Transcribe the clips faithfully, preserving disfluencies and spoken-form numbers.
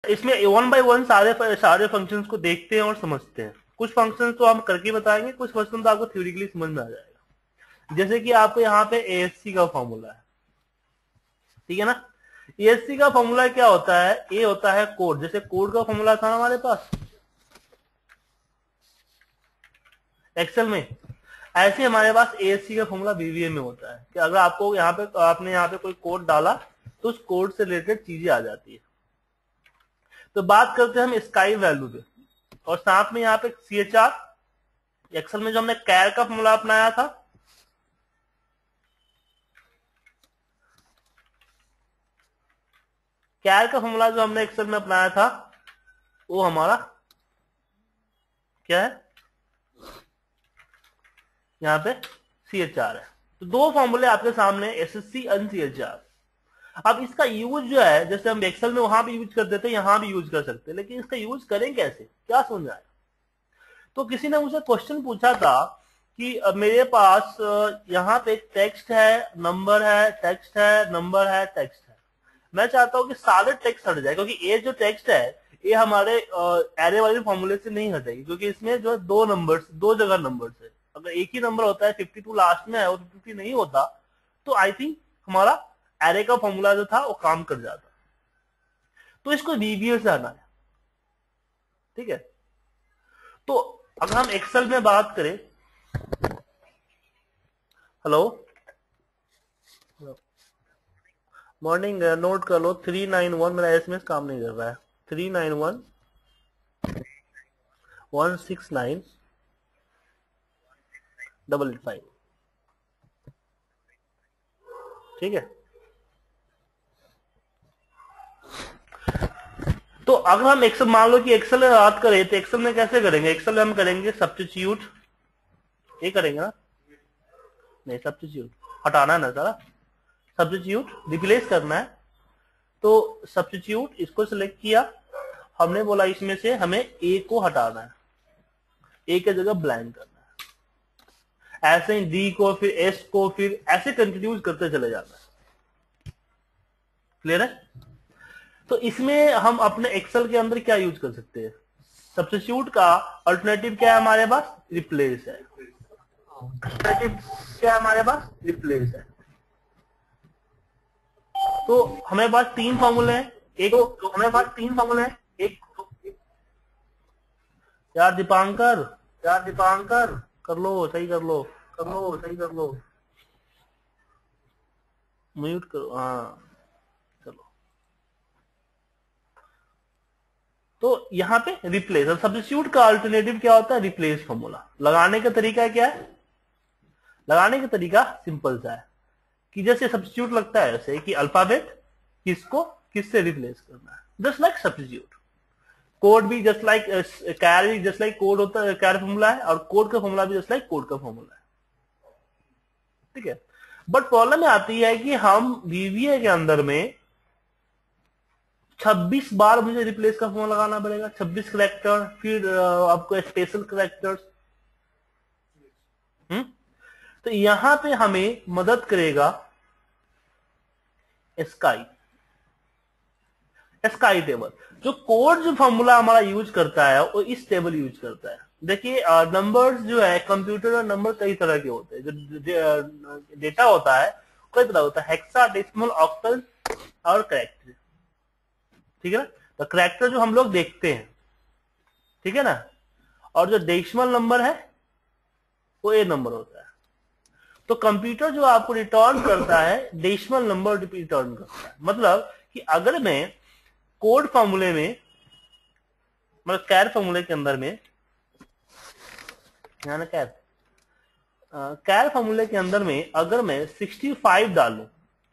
इसमें one by one सारे सारे फंक्शंस को देखते हैं और समझते हैं। कुछ फंक्शंस तो हम करके बताएंगे, कुछ फंक्शन तो आपको थ्योरेटिकली समझ में आ जाएगा। जैसे कि आपको यहाँ पे एएससी का फॉर्मूला है, ठीक है ना। एएससी का फॉर्मूला क्या होता है, ए होता है कोड, जैसे कोड का फॉर्मूला था ना हमारे पास एक्सेल में, ऐसे हमारे पास एएससी का फॉर्मूला बीवीए में होता है कि अगर आपको यहाँ पे आपने यहाँ पे कोई कोड डाला तो उस कोड से रिलेटेड चीजें आ जाती है। तो बात करते हैं हम स्काई वैल्यू पे, और साथ में यहाँ पे सी एच आर एक्सेल में जो हमने कैर का फॉर्मूला अपनाया था, कैर का फॉर्मूला जो हमने एक्सेल में अपनाया था वो हमारा क्या है, यहाँ पे सी एच आर है। तो दो फॉर्मूले आपके सामने, S S C and C H R. अब इसका यूज जो है, जैसे हम एक्सेल में वहां भी यूज कर देते हैं, यहां भी यूज कर सकते हैं, लेकिन इसका यूज करें कैसे, क्या समझ आया। तो किसी ने मुझे क्वेश्चन पूछा था कि मेरे पास यहाँ पे टेक्स्ट है, नंबर है, टेक्स्ट है, नंबर है, टेक्स्ट है। मैं चाहता हूं कि सारे टेक्स्ट हट जाए, क्योंकि ये जो टेक्स्ट है ये हमारे एरे वाले फॉर्मूले से नहीं हटेगी, क्योंकि इसमें जो है दो नंबर्स, दो जगह नंबर्स है। अगर एक ही नंबर होता है फिफ्टी टू लास्ट में है और फिफ्टी नहीं होता, तो आई थिंक हमारा एरे का फॉर्मूला जो था वो काम कर जाता। तो इसको वीवीए से आना है, ठीक है। तो अगर हम एक्सेल में बात करें, हेलो मॉर्निंग, नोट कर लो थ्री नाइन वन, मेरा एसएमएस काम नहीं कर रहा है, three nine one one six nine double eight five, ठीक है। तो अगर हम एक्सेल, मान लो कि एक्सेल में बात करें, तो एक्सेल में कैसे करेंगे, एक्सेल में हम करेंगे सब्स्टिट्यूट, ये करेंगे ना, नहीं सब्स्टिट्यूट हटाना है ना सारा, सब्स्टिट्यूट रिप्लेस करना है। तो सब्स्टिट्यूट इसको सिलेक्ट किया, हमने बोला इसमें से हमें ए को हटाना है, ए की जगह ब्लैंक करना है, ऐसे ही डी को, फिर एस को, फिर ऐसे कंटिन्यूज करते चले जाना है। क्लियर है। तो इसमें हम अपने एक्सेल के अंदर क्या यूज कर सकते हैं, सब्स्टिट्यूट का अल्टरनेटिव क्या है हमारे पास, रिप्लेस है। अल्टरनेटिव क्या है हमारे पास, रिप्लेस है। तो हमें पास तीन फॉर्मूले हैं, एक तो हमें पास तीन फॉर्मूले हैं, एक यार दीपांकर, यार दीपांकर कर लो, सही कर लो, कर लो, सही कर लो, म्यूट करो, हाँ चलो। तो यहाँ पे रिप्लेस, और सब्स्टिट्यूट का अल्टरनेटिव क्या होता है, रिप्लेस फॉर्मूला। लगाने का तरीका क्या है, लगाने का तरीका सिंपल सा है कि जैसे सब्स्टिट्यूट लगता है ऐसे कि अल्फाबेट किसको किससे रिप्लेस करना है, जस्ट लाइक सब्स्टिट्यूट। कोड भी जस्ट लाइक कैर भी जस्ट लाइक कोड होता है, कैर फॉर्मूला है, और कोड का फॉर्मूला भी जस्ट लाइक कोड का फॉर्मूला है, ठीक है। बट प्रॉब्लम आती है कि हम वीवीए के अंदर में छब्बीस बार मुझे रिप्लेस का फॉर्मूला लगाना पड़ेगा, छब्बीस करेक्टर, फिर आपको स्पेशल करेक्टर्स। हम्म तो यहां पे हमें मदद करेगा स्काई, स्काई टेबल। जो कोड जो फॉर्मूला हमारा यूज करता है वो इस टेबल यूज करता है। देखिए नंबर्स जो है, कंप्यूटर में नंबर कई तरह के होते हैं, जो डेटा होता है कई तरह होता है, हेक्साडेसिमल, ऑक्टल और कैरेक्टर, ठीक है ना। तो कैरेक्टर जो हम लोग देखते हैं, ठीक है ना, और जो डेसिमल नंबर है वो ए नंबर होता है। तो कंप्यूटर जो आपको रिटर्न करता है डेसिमल नंबर रिटर्न करता है। मतलब कि अगर मैं कोड फॉर्मूले में, मतलब कैर फॉर्मूले के अंदर में, यानी कैर कैर फॉर्मूले के अंदर में अगर मैं सिक्सटी फाइव डालूं,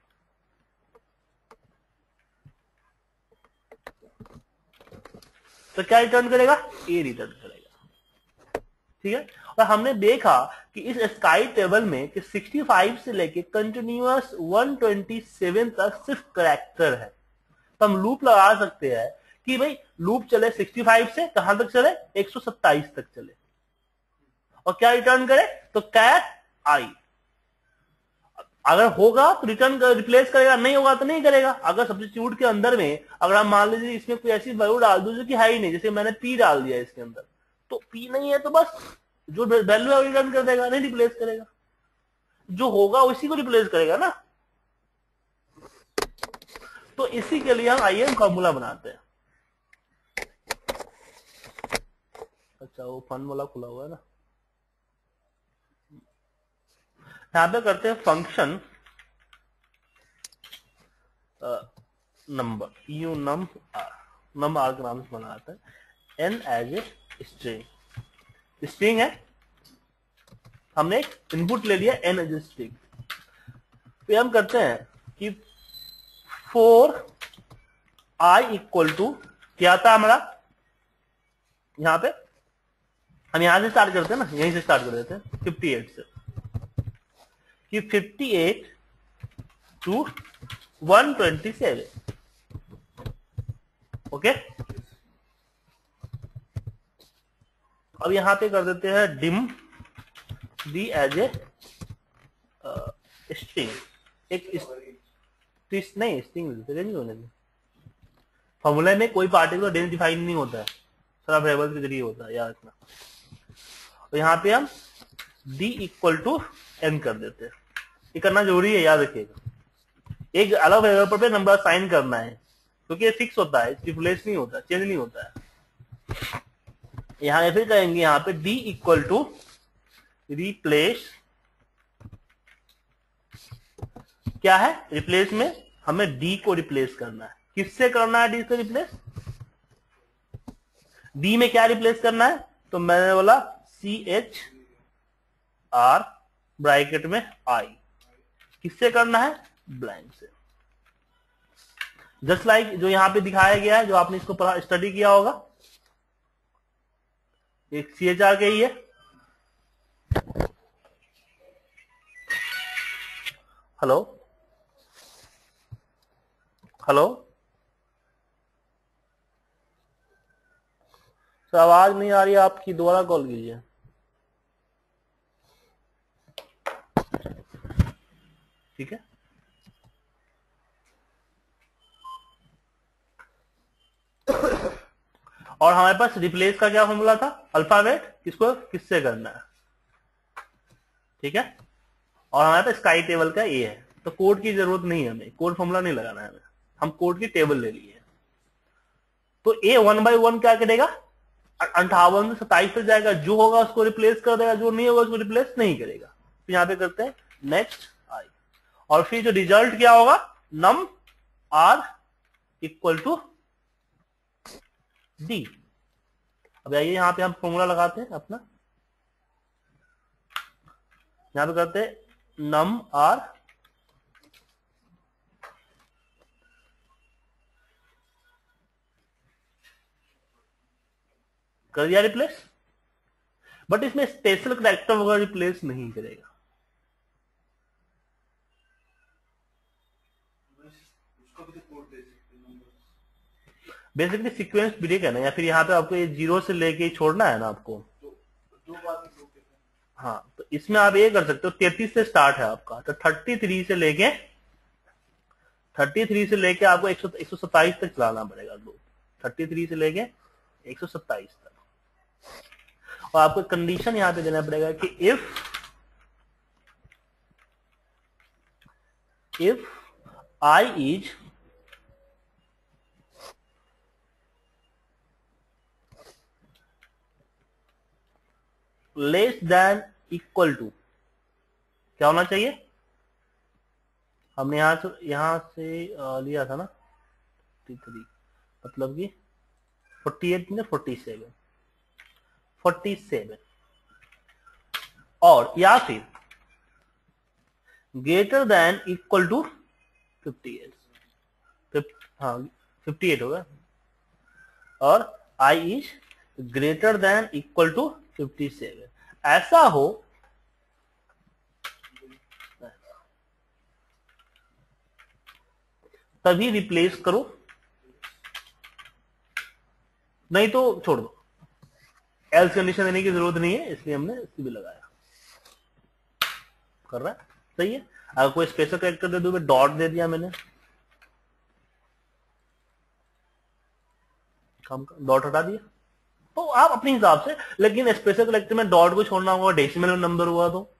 तो क्या रिटर्न करेगा, ए रिटर्न करेगा, ठीक है। और हमने देखा कि इस स्काई टेबल में कि सिक्सटी फाइव से लेके कंटिन्यूअस वन ट्वेंटी सेवन तक सिर्फ करेक्टर है। तो हम लूप लगा सकते हैं कि भाई लूप चले सिक्सटी फाइव से कहां तक चले, एक सौ सत्ताईस तक चले, और क्या रिटर्न करे, तो कैट आई। अगर होगा तो रिटर्न रिप्लेस करेगा, नहीं होगा तो नहीं करेगा। अगर सब्स्टिट्यूट के अंदर में अगर हम मान लीजिए इसमें कोई ऐसी वैल्यू डाल दो जो कि है ही नहीं, जैसे मैंने पी डाल दिया इसके अंदर, तो पी नहीं है तो बस जो वैल्यू है रिटर्न कर देगा, नहीं रिप्लेस करेगा। जो होगा उसी को रिप्लेस करेगा ना। तो इसी के लिए हम आइए हम फॉर्मूला बनाते हैं। अच्छा वो फन वाला खुला हुआ है ना, यहां पे करते हैं function number u num r, num r के नाम से बनाते हैं। N as a string, string है, हमने एक इनपुट ले लिया एन एज ए स्ट्रिंग। तो हम करते हैं कि फोर आई इक्वल टू क्या था हमारा, यहां पे हम यहां से स्टार्ट करते हैं ना, यहीं से स्टार्ट कर देते हैं फिफ्टी एट से, कि fifty eight two one twenty seven. Okay, अब यहां पे कर देते हैं dim d as a string, एक इस, नहीं स्ट्रिंग रेंज होने में फॉर्मूला में कोई पार्टिकुलर रेंज डिफाइन नहीं होता है, सारा वेरिएबल के जरिए होता है, याद रखना। तो यहां पे हम d इक्वल टू एन कर देते हैं, ये करना जरूरी है, याद रखिएगा। एक अलग वेरिएबल पे नंबर असाइन करना है क्योंकि ये फिक्स होता है, रिप्लेस नहीं होता, चेंज नहीं होता है। यहां फिर कहेंगे यहां पे d इक्वल टू रिप्लेस, क्या है रिप्लेस में हमें d को रिप्लेस करना है। किससे करना है d को रिप्लेस, d में क्या रिप्लेस करना है, तो मैंने बोला सी एच आर ब्रैकेट में आई, किससे करना है ब्लैंक से। जस्ट लाइक like जो यहां पे दिखाया गया है, जो आपने इसको पढ़ा स्टडी किया होगा, एक सी एच आर के ही है। हेलो हेलो तो आवाज नहीं आ रही है आपकी, दोबारा कॉल कीजिए। ठीक है, और हमारे पास रिप्लेस का क्या फॉर्मूला था, अल्फाबेट किसको किससे करना है। ठीक है, और हमारे पास स्काई टेबल का ए है, तो कोड की जरूरत नहीं है, हमें कोड फॉर्मूला नहीं लगाना है हमें, हम कोड की टेबल ले लिए। तो ए वन बाई वन क्या करेगा, अंठावन से सताइस तक जाएगा, जो होगा उसको रिप्लेस कर देगा, जो नहीं होगा उसको रिप्लेस नहीं करेगा। तो यहां पे करते हैं नेक्स्ट आई, और फिर जो रिजल्ट क्या होगा, num r equal to d. अब आइए यहां पे हम फॉर्मूला लगाते हैं अपना, यहां पे करते हैं नम आर कर दिया रिप्लेस, बट इसमें स्पेशल कैरेक्टर वगैरह रिप्लेस नहीं करेगा। बेसिकली सीक्वेंस ब्रेक है ना, या फिर यहाँ पे आपको ये जीरो से लेके छोड़ना है ना आपको, दो बार। हाँ, तो इसमें आप ये कर सकते हो, तैतीस से स्टार्ट है आपका, तो थर्टी थ्री से लेके थर्टी थ्री से लेके आपको एक सौ एक सौ सत्ताईस तक चलाना पड़ेगा, दो थर्टी थ्री से लेके एक सौ सत्ताईस तक। और आपको कंडीशन यहां पे देना पड़ेगा कि if if i is less than equal to, क्या होना चाहिए, हमने यहां से यहां से लिया था ना तैंतालीस, मतलब कि अड़तालीस में सैंतालीस सैंतालीस, और या फिर ग्रेटर देन इक्वल टू अट्ठावन, हाँ अट्ठावन होगा, और i is greater than equal to सत्तावन, ऐसा हो तभी रिप्लेस करो, नहीं तो छोड़ दो। एल्स कंडीशन देने की जरूरत नहीं है, इसलिए हमने सी भी लगाया। कर रहा है सही है। अगर कोई स्पेशल कैरेक्टर दे दूं, डॉट दे दिया मैंने, डॉट हटा दिया, तो आप अपने हिसाब से, लेकिन स्पेशल कैरेक्टर में डॉट को छोड़ना होगा, डेसिमल नंबर हुआ तो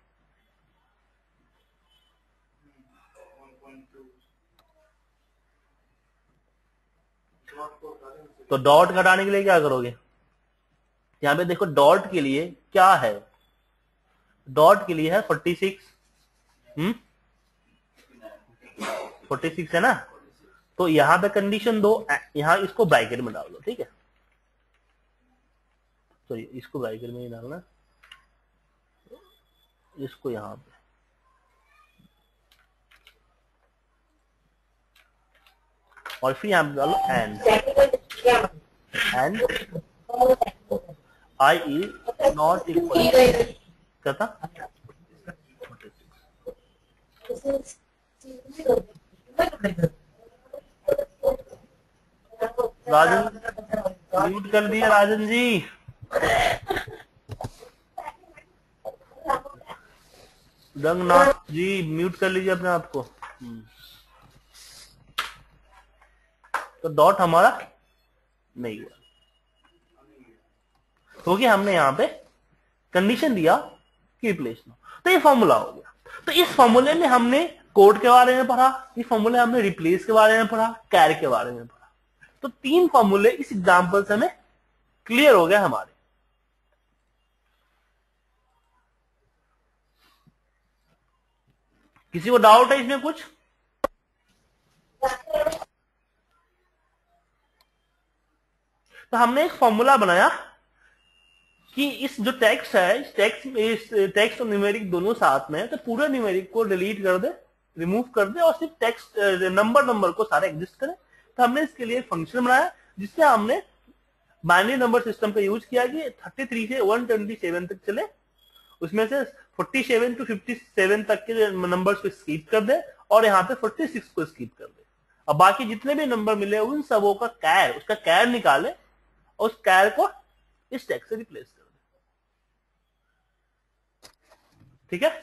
तो डॉट घटाने के लिए क्या करोगे, यहां पे देखो डॉट के लिए क्या है, डॉट के लिए है forty six, hmm forty six है ना, तो यहां पे कंडीशन दो, यहां इसको ब्रैकेट में डाल दो, ठीक है, तो इसको ब्रैकेट में ही डालना, इसको यहां पे, और फिर यहां पे डालो and, and i is not equal, क्या था, राजन म्यूट कर दिया, राजन जी, रंगनाथ जी म्यूट कर लीजिए अपने आप को। तो डॉट हमारा नहीं हुआ, क्योंकि तो हमने यहां पे कंडीशन दिया कि रिप्लेस नो, तो ये फॉर्मूला हो गया। तो इस फॉर्मूले में हमने कोड के बारे में पढ़ा, इस फॉर्मूले हमने रिप्लेस के बारे में पढ़ा, कैर के बारे में पढ़ा, तो तीन फॉर्मूले इस एग्जांपल से हमें क्लियर हो गया हमारे। किसी को डाउट है इसमें कुछ, तो हमने एक फॉर्मूला बनाया कि इस जो टेक्स्ट है, इस टेक्स्ट इस टेक्स्ट और न्यूमेरिक दोनों साथ में है, तो पूरे न्यूमेरिक को डिलीट कर दे, रिमूव कर दे, और सिर्फ टेक्स्ट नंबर नंबर को सारे एग्जिस्ट करे। तो हमने इसके लिए फंक्शन बनाया जिससे हमने बाइनरी नंबर सिस्टम का यूज किया कि थर्टी थ्री से वन ट्वेंटी सेवन तक चले, उसमें से forty seven to fifty seven तक के नंबर्स को स्किप कर दे, और यहाँ पे फोर्टी सिक्स को स्किप कर दे, और बाकी जितने भी नंबर मिले उन सबों का कैर, उसका कैर निकाले, और उस कैर को इस टेक्स्ट से रिप्लेस कर दे, ठीक है।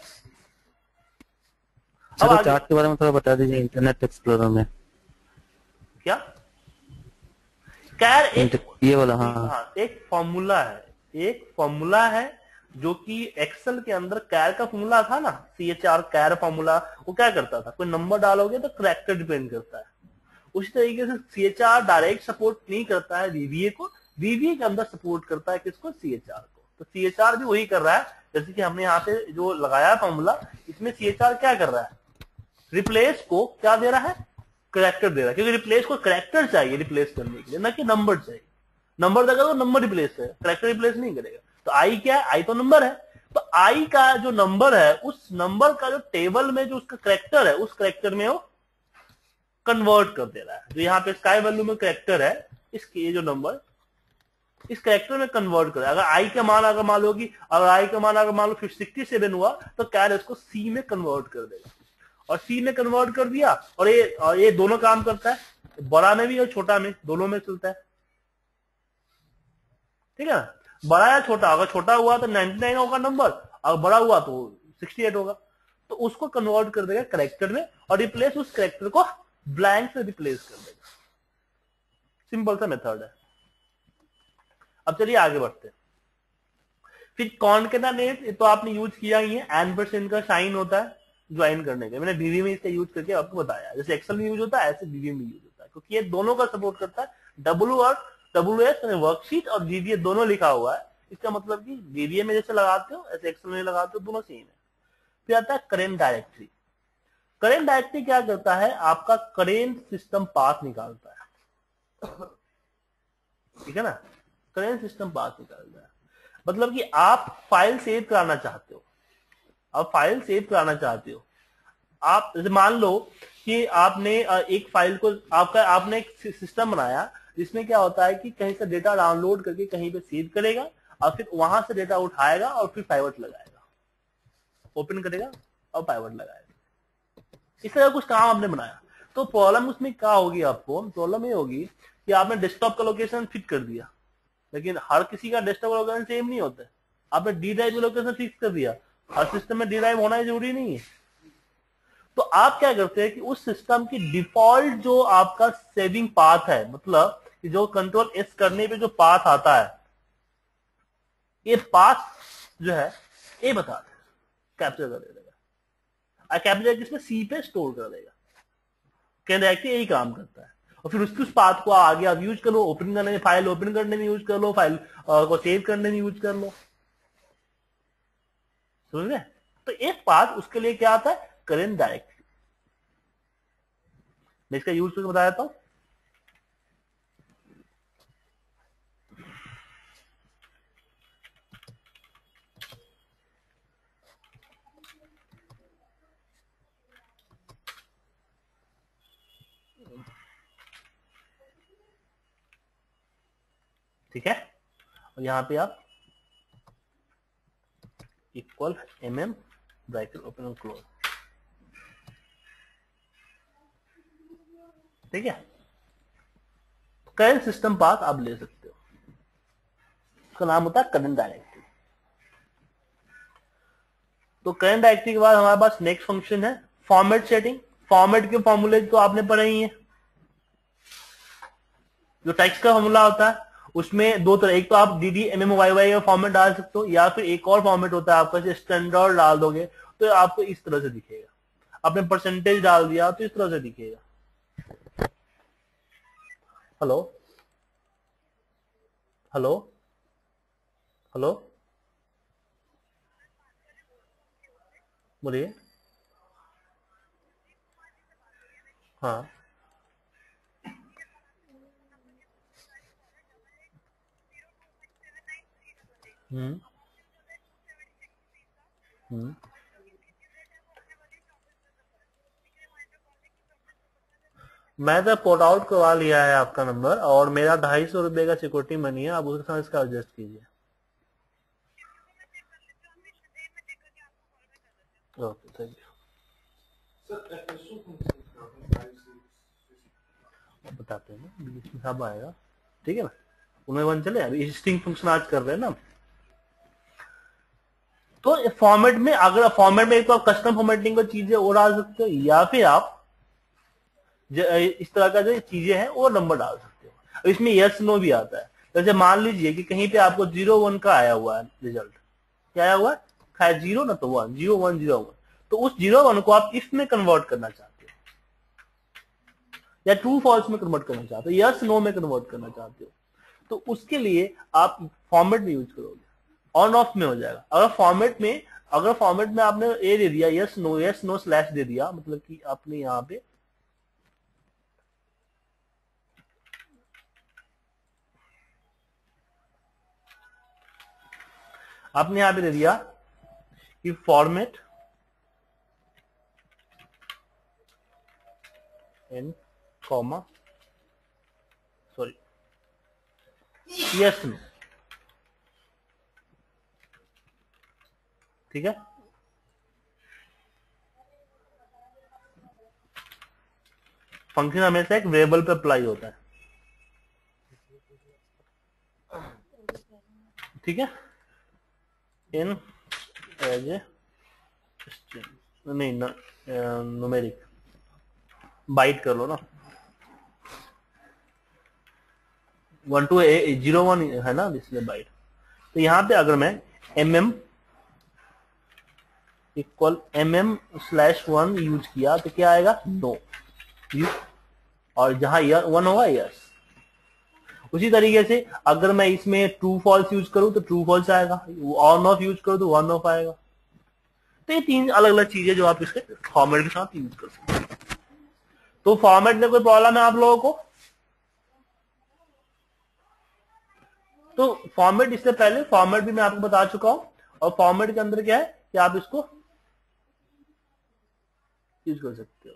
चलो चार्ट के बारे में थोड़ा बता दीजिए, इंटरनेट एक्सप्लोरर में क्या कैर, एक ये वाला, हाँ हाँ एक फॉर्मूला है, एक फॉर्मूला है जो कि एक्सेल के अंदर कैर का फॉर्मूला था ना, C H R char formula, वो क्या करता था, कोई नंबर डालोगे तो करेक्टर डिपेंड करता है, उसी तरीके से C H R direct support नहीं करता है वीवीए को, वीवीए के अंदर सपोर्ट करता है किसको, सी एच आर को। तो सी एच आर भी वही कर रहा है, जैसे कि हमने यहाँ पे जो लगाया फॉर्मूला, इसमें सी एच आर क्या कर रहा है, रिप्लेस को क्या दे रहा है, करेक्टर दे रहा है, क्योंकि रिप्लेस को करेक्टर चाहिए रिप्लेस करने के लिए, ना कि नंबर चाहिए। नंबर देगा तो नंबर रिप्लेस है, करेक्टर रिप्लेस नहीं करेगा। तो आई क्या है, आई तो नंबर है, तो आई का जो नंबर है, उस नंबर का जो टेबल में जो उसका करेक्टर है, उस करेक्टर में वो कन्वर्ट कर दे रहा है। जो यहाँ पे स्काई वैल्यू में करेक्टर है, इसके जो नंबर इस करेक्टर में कन्वर्ट कर, अगर आई का मान अगर मान लो कि अगर आई का मान अगर मान लो सिक्सटी सेवन हुआ, तो कैर इसको सी में कन्वर्ट कर देगा, और सी में कन्वर्ट कर दिया, और ये और ये दोनों काम करता है, बड़ा में भी और छोटा में, दोनों में चलता है, ठीक है ना। बड़ा या छोटा, अगर छोटा हुआ तो नाइनटी नाइन होगा नंबर, अगर बड़ा हुआ तो सिक्सटी एट होगा, तो उसको कन्वर्ट कर देगा करेक्टर में, और रिप्लेस उस करेक्टर को ब्लैंक से रिप्लेस कर देगा। सिंपल सा मेथड है। अब चलिए आगे बढ़ते हैं। फिर कॉनकेटेनेट तो आपने यूज किया ही है, एन परसेंट का साइन होता है ज्वाइन करने के, मैंने वीवी में इसका यूज करके आपको बताया, जैसे एक्सेल में यूज होता है ऐसे वीवी में यूज होता है, क्योंकि ये दोनों का सपोर्ट करता है, डब्ल्यू और डब्ल्यू एस वर्कशीट और वीवीए दोनों लिखा हुआ है, इसका मतलब कि वीवीए में जैसे लगाते हो ऐसे एक्सेल में लगाते हो, दोनों सेम है। फिर आता है करेंट डायरेक्टरी। करेंट डायरेक्टरी क्या करता है, आपका करेंट सिस्टम पाथ निकालता है, ठीक है ना, करेंट सिस्टम पाथ निकालता है, मतलब कि आप फाइल सेव कराना चाहते हो, आप फाइल सेव कराना चाहते हो, आप जैसे मान लो कि आपने एक फाइल को, आपका आपने एक सिस्टम बनाया जिसमें क्या होता है कि कहीं से डेटा डाउनलोड करके कहीं पे सेव करेगा, और फिर वहां से डेटा उठाएगा और फिर पाइवट लगाएगा, ओपन करेगा और पाइवट लगाएगा, इस तरह कुछ काम आपने बनाया। तो प्रॉब्लम उसमें क्या होगी, आपको प्रॉब्लम ये होगी कि आपने डेस्कटॉप का लोकेशन फिट कर दिया, लेकिन हर किसी का डेस्कटॉप का लोकेशन सेम नहीं होता है, आपने डी ड्राइव का लोकेशन फिक्स कर दिया, हर सिस्टम में डी ड्राइव होना जरूरी नहीं है, तो आप क्या करते हैं कि उस सिस्टम की डिफॉल्ट जो आपका सेविंग पाथ है, मतलब कि जो कंट्रोल एस करने पे जो पाथ आता है, ये पाथ जो है ये बता दे कैप्चर कर देगा, कैप्चर किसमें सी पे स्टोर कर देगा। कैन डायरेक्टली यही काम करता है, और फिर उसके उस पाथ को आगे आप यूज कर लो, ओपन करने में, फाइल ओपन करने में यूज कर लो, फाइल को सेव करने में यूज कर लो, समझ गए। तो एक पाथ उसके लिए क्या आता है, करेंट डायरेक्टरी। मैं इसका यूज करके बता देता हूं। ठीक है, और यहां पे आप equal M M bracket open और क्लोज, ठीक है। करंट सिस्टम पाथ आप ले सकते हो, उसका नाम होता है करंट डायरेक्टरी। तो करंट डायरेक्टरी के बाद हमारे पास नेक्स्ट फंक्शन है फॉर्मेट सेटिंग। फॉर्मेट के फॉर्मूले तो आपने पढ़े ही है। जो टेक्स्ट का फॉर्मूला होता है उसमें दो तरह, एक तो आप D D M M Y Y का फॉर्मेट डाल सकते हो, या फिर एक और फॉर्मेट होता है आपका, स्टैंडर्ड डाल दोगे तो आपको इस तरह से दिखेगा। आपने परसेंटेज डाल दिया तो इस तरह से दिखेगा। हेलो हेलो हेलो बोलिए। हाँ, हम्म हम्म मैं तो पोर्ट आउट करवा लिया है आपका नंबर, और मेरा ढाई सौ रुपए का सिक्योरिटी मनी है, आप उसके साथ इसका एडजस्ट कीजिए। Okay, thank you. बताते हैं ना, बीच में सब आएगा, ठीक है ना। उन्हें वन चले, अभी स्ट्रिंग फंक्शन आज कर रहे हैं ना। तो फॉर्मेट में, अगर फॉर्मेट में एक तो आप कस्टम फॉर्मेटिंग को चीजें और डाल सकते हो, या फिर आप इस तरह का जो चीजें हैं वो नंबर डाल सकते हो। इसमें यस नो भी आता है। जैसे मान लीजिए कि कहीं पे आपको जीरो वन का आया हुआ है रिजल्ट, क्या आया हुआ है, जीरो ना तो one, zero one zero one, तो उस जीरो वन को आप इसमें कन्वर्ट करना चाहते हो, या ट्रू फॉल्स में कन्वर्ट करना चाहते हो, यस नो में कन्वर्ट करना चाहते हो, तो उसके लिए आप फॉर्मेट में यूज करोगे, ऑन ऑफ में हो जाएगा। अगर फॉर्मेट में अगर फॉर्मेट में आपने ए दे दिया, yes no yes no slash दे दिया, मतलब कि आपने यहां पे आपने यहां पे दे दिया कि format N comma sorry yes no, ठीक है। फंक्शन हमेशा एक वेरिएबल पे अप्लाई होता है, ठीक है। इन एज ए नहीं ना, न्यूमेरिक बाइट कर लो ना, वन टू जीरो वन है ना, इसलिए बाइट। तो यहां पे अगर मैं M M equal M M slash one use किया तो क्या आएगा, नो, और जहां वन होगा यस। उसी तरीके से अगर मैं इसमें ट्रू फॉल्स यूज करूं तो ट्रू फॉल्स आएगा, ऑन ऑफ यूज करूं तो वन ऑफ आएगा। तो ये तीन अलग अलग चीजें जो आप इसके फॉर्मेट के साथ यूज कर सकते हैं। तो फॉर्मेट में कोई प्रॉब्लम है आप लोगों को? तो फॉर्मेट, इससे पहले फॉर्मेट भी मैं आपको बता चुका हूं, और फॉर्मेट के अंदर क्या है कि आप इसको यूज कर सकते हो।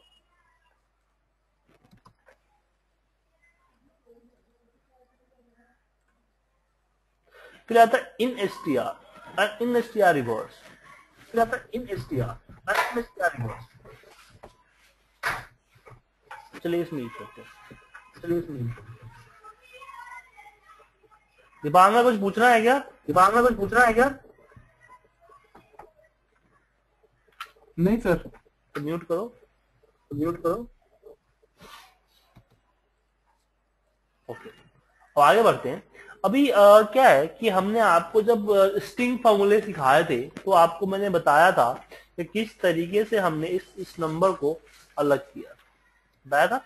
फिर आता है in S T R, in S T R reverse, फिर आता है in S T R, in S T R reverse. चलिए इसमें यूज करते हैं, चलिए इसमें यूज करते हैं। दिपांग में कुछ पूछना है क्या? दिपांग में कुछ पूछना है क्या? नहीं सर। तो म्यूट करो। म्यूट करो। ओके, अब आगे बढ़ते हैं। अभी आ, क्या है कि हमने आपको जब स्ट्रिंग फॉर्मूले सिखाए थे तो आपको मैंने बताया था कि किस तरीके से हमने इस इस नंबर को अलग किया, बताया था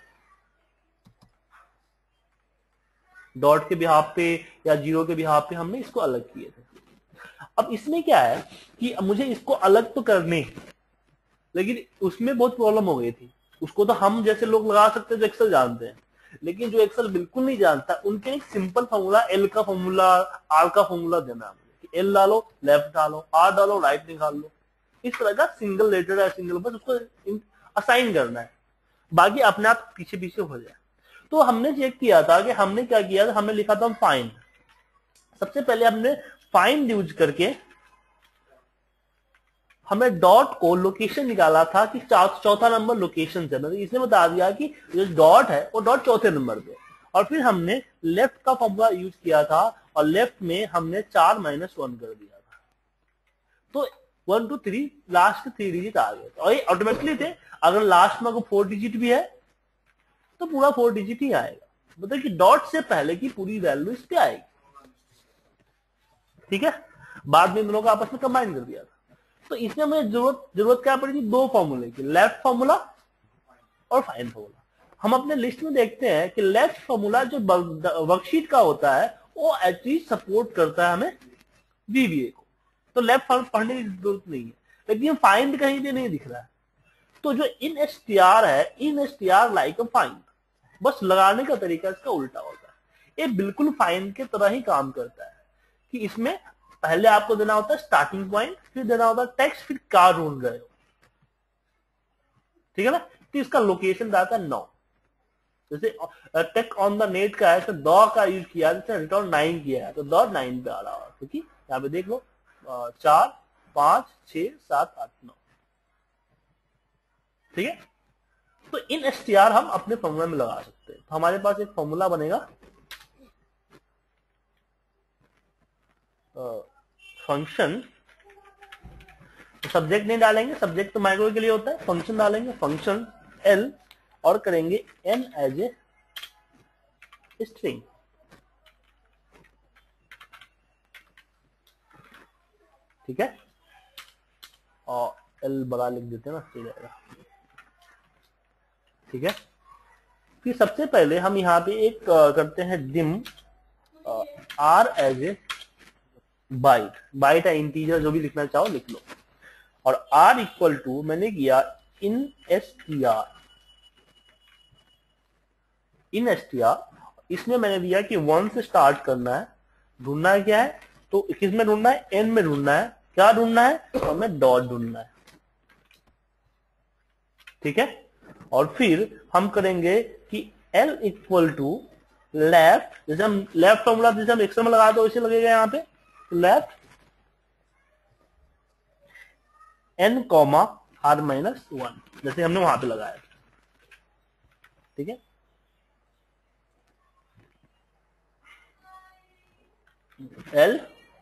डॉट के बिहाफ पे या जीरो के बिहाफ पे हमने इसको अलग किए थे। अब इसमें क्या है कि मुझे इसको अलग तो करने, लेकिन उसमें बहुत प्रॉब्लम हो गई थी। उसको तो हम जैसे लोग लगा सकते हैं जो एक्सेल जानते हैं, लेकिन जो एक्सेल बिल्कुल नहीं जानता उनके एक सिंपल फॉर्मूला एल का फॉर्मूला, आर का फॉर्मूला देना है। एल डालो लेफ्ट डालो, आर डालो राइट निकाल लो, इस तरह का सिंगल लेटर है, सिंगल बस उसको असाइन करना है, बाकी अपने आप पीछे पीछे हो जाए। तो हमने चेक किया था कि हमने क्या किया था, हमने लिखा था फाइंड। सबसे पहले हमने फाइंड यूज करके हमें डॉट को लोकेशन निकाला था कि चौथा नंबर लोकेशन से, मतलब इसने बता दिया कि जो डॉट है वो डॉट चौथे नंबर पे। और फिर हमने लेफ्ट का फॉर्मूला यूज किया था और लेफ्ट में हमने चार माइनस वन कर दिया था, तो one two three last three digit आ गए और ये ऑटोमेटिकली थे। अगर लास्ट में अगर फोर डिजिट भी है तो पूरा फोर डिजिट ही आएगा, मतलब कि डॉट से पहले की पूरी वैल्यू इस पे आएगी। ठीक है, बाद में इन दोनों को आपस में कंबाइन कर दिया था। तो इसमें हमें जरूरत जरूरत क्या पड़ेगी, दो फॉर्मूले की, लेफ्ट फॉर्मूला और फाइंड फॉर्मूला। हम अपने लिस्ट में देखते हैं कि लेफ्ट फॉर्मूला जो वर्कशीट का होता है वो एक्चुअली सपोर्ट करता है हमें वीवीए को, तो लेफ्ट फॉर्मूला पढ़ने की जरूरत नहीं है। लेकिन फाइंड कहीं भी नहीं दिख रहा है, तो जो इन एस टी आर है, in S T R like a find, बस लगाने का तरीका इसका उल्टा होता है। ये बिल्कुल फाइंड के तरह ही काम करता है कि इसमें पहले आपको देना होता है स्टार्टिंग पॉइंट, फिर देना होता है टेक्स्ट, फिर क्या ढूंढ रहे हो, ठीक है ना। तो इसका लोकेशन रहता है नौ, जैसे टेक ऑन द नेट का है तो दो का यूज किया, जैसे रिटर्न नाइन किया है तो दो नाइन पे आ रहा है, क्योंकि यहाँ पे देख लो चार पांच छह सात आठ नौ, ठीक है। तो इन एस टी आर हम अपने फॉर्मूला में लगा सकते हैं। तो हमारे पास एक फॉर्मूला बनेगा, फंक्शन, सब्जेक्ट नहीं डालेंगे, सब्जेक्ट तो माइक्रो के लिए होता है, फंक्शन डालेंगे, फंक्शन एल और करेंगे एन एज ए स्ट्रिंग, ठीक है, और एल बड़ा लिख देते हैं ना, सही रहेगा, ठीक है। फिर सबसे पहले हम यहाँ पे एक करते हैं dim R as a byte, byte है इंटीजर, जो भी लिखना चाहो लिख लो, और r इक्वल टू मैंने किया in S T R, in S T R, इसमें मैंने दिया कि वन से स्टार्ट करना है, ढूंढना है क्या है, तो किस में ढूंढना है, एन में ढूंढना है, क्या ढूंढना है, तो हमें डॉट ढूंढना है, ठीक है। और फिर हम करेंगे कि l इक्वल टू लेफ्ट, जैसे हम लेफ्ट फॉर्मूला जैसे हम एक्सेल में लगा दो वैसे लगेगा यहाँ पे, left N comma R minus one, जैसे हमने वहां पे लगाया, ठीक है। एल,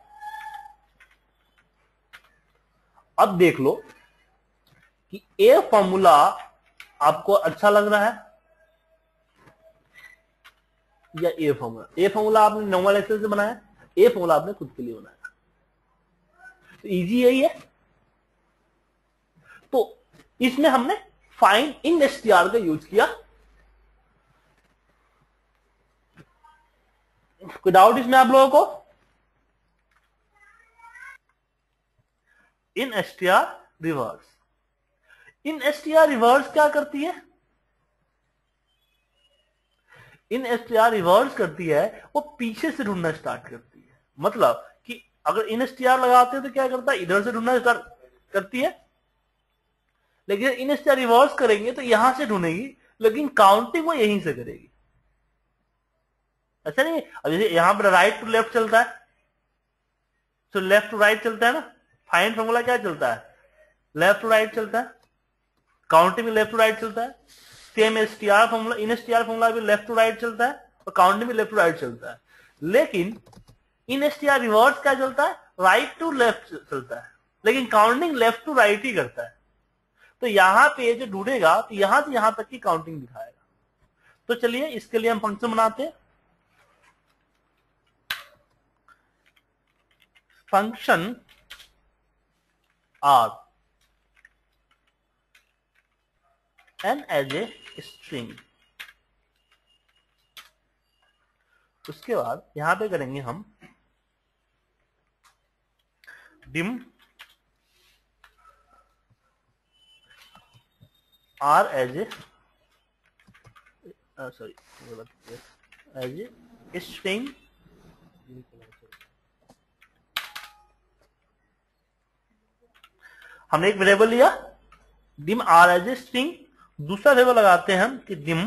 अब देख लो कि ए फॉर्मूला आपको अच्छा लग रहा है या ए फॉर्मूला, ए फॉर्मूला आपने नॉर्मल एक्सेल से बनाया, ए फॉर्मूला आपने खुद के लिए बनाया, तो इजी यही है। तो इसमें हमने find in S T R का यूज किया, कोई डाउट इसमें आप लोगों को, in S T R reverse, in S T R reverse क्या करती है, in S T R reverse करती है, वो पीछे से ढूंढना स्टार्ट करती है। मतलब कि अगर इन एस टी आर लगाते हैं तो क्या करता है, इधर से ढूंढना स्टार्ट करती है, लेकिन in S T R reverse करेंगे तो यहां से ढूंढेगी, लेकिन काउंटिंग वो यहीं से करेगी, ऐसा नहीं। अब जैसे यहां पर राइट टू लेफ्ट चलता है, तो लेफ्ट टू राइट चलता है ना, फाइंड फॉर्मूला क्या चलता है, लेफ्ट टू राइट चलता है, काउंटिंग में लेफ्ट टू राइट चलता है, same S T R formula, in S T R formula भी लेफ्ट टू राइट चलता है और काउंटिंग में लेफ्ट टू राइट चलता है। लेकिन in S T R reverse क्या चलता है, राइट टू लेफ्ट चलता है, लेकिन काउंटिंग लेफ्ट टू राइट ही करता है। तो यहां पे जो ढूंढेगा तो यहां से यहां तक की काउंटिंग दिखाएगा। तो चलिए इसके लिए हम फंक्शन बनाते हैं। Function R N as a string. उसके बाद यहां पे करेंगे हम dim R as a sorry as a string हमने एक वेरिएबल लिया dim R as a string. दूसरा वेरिएबल लगाते हैं हम कि dim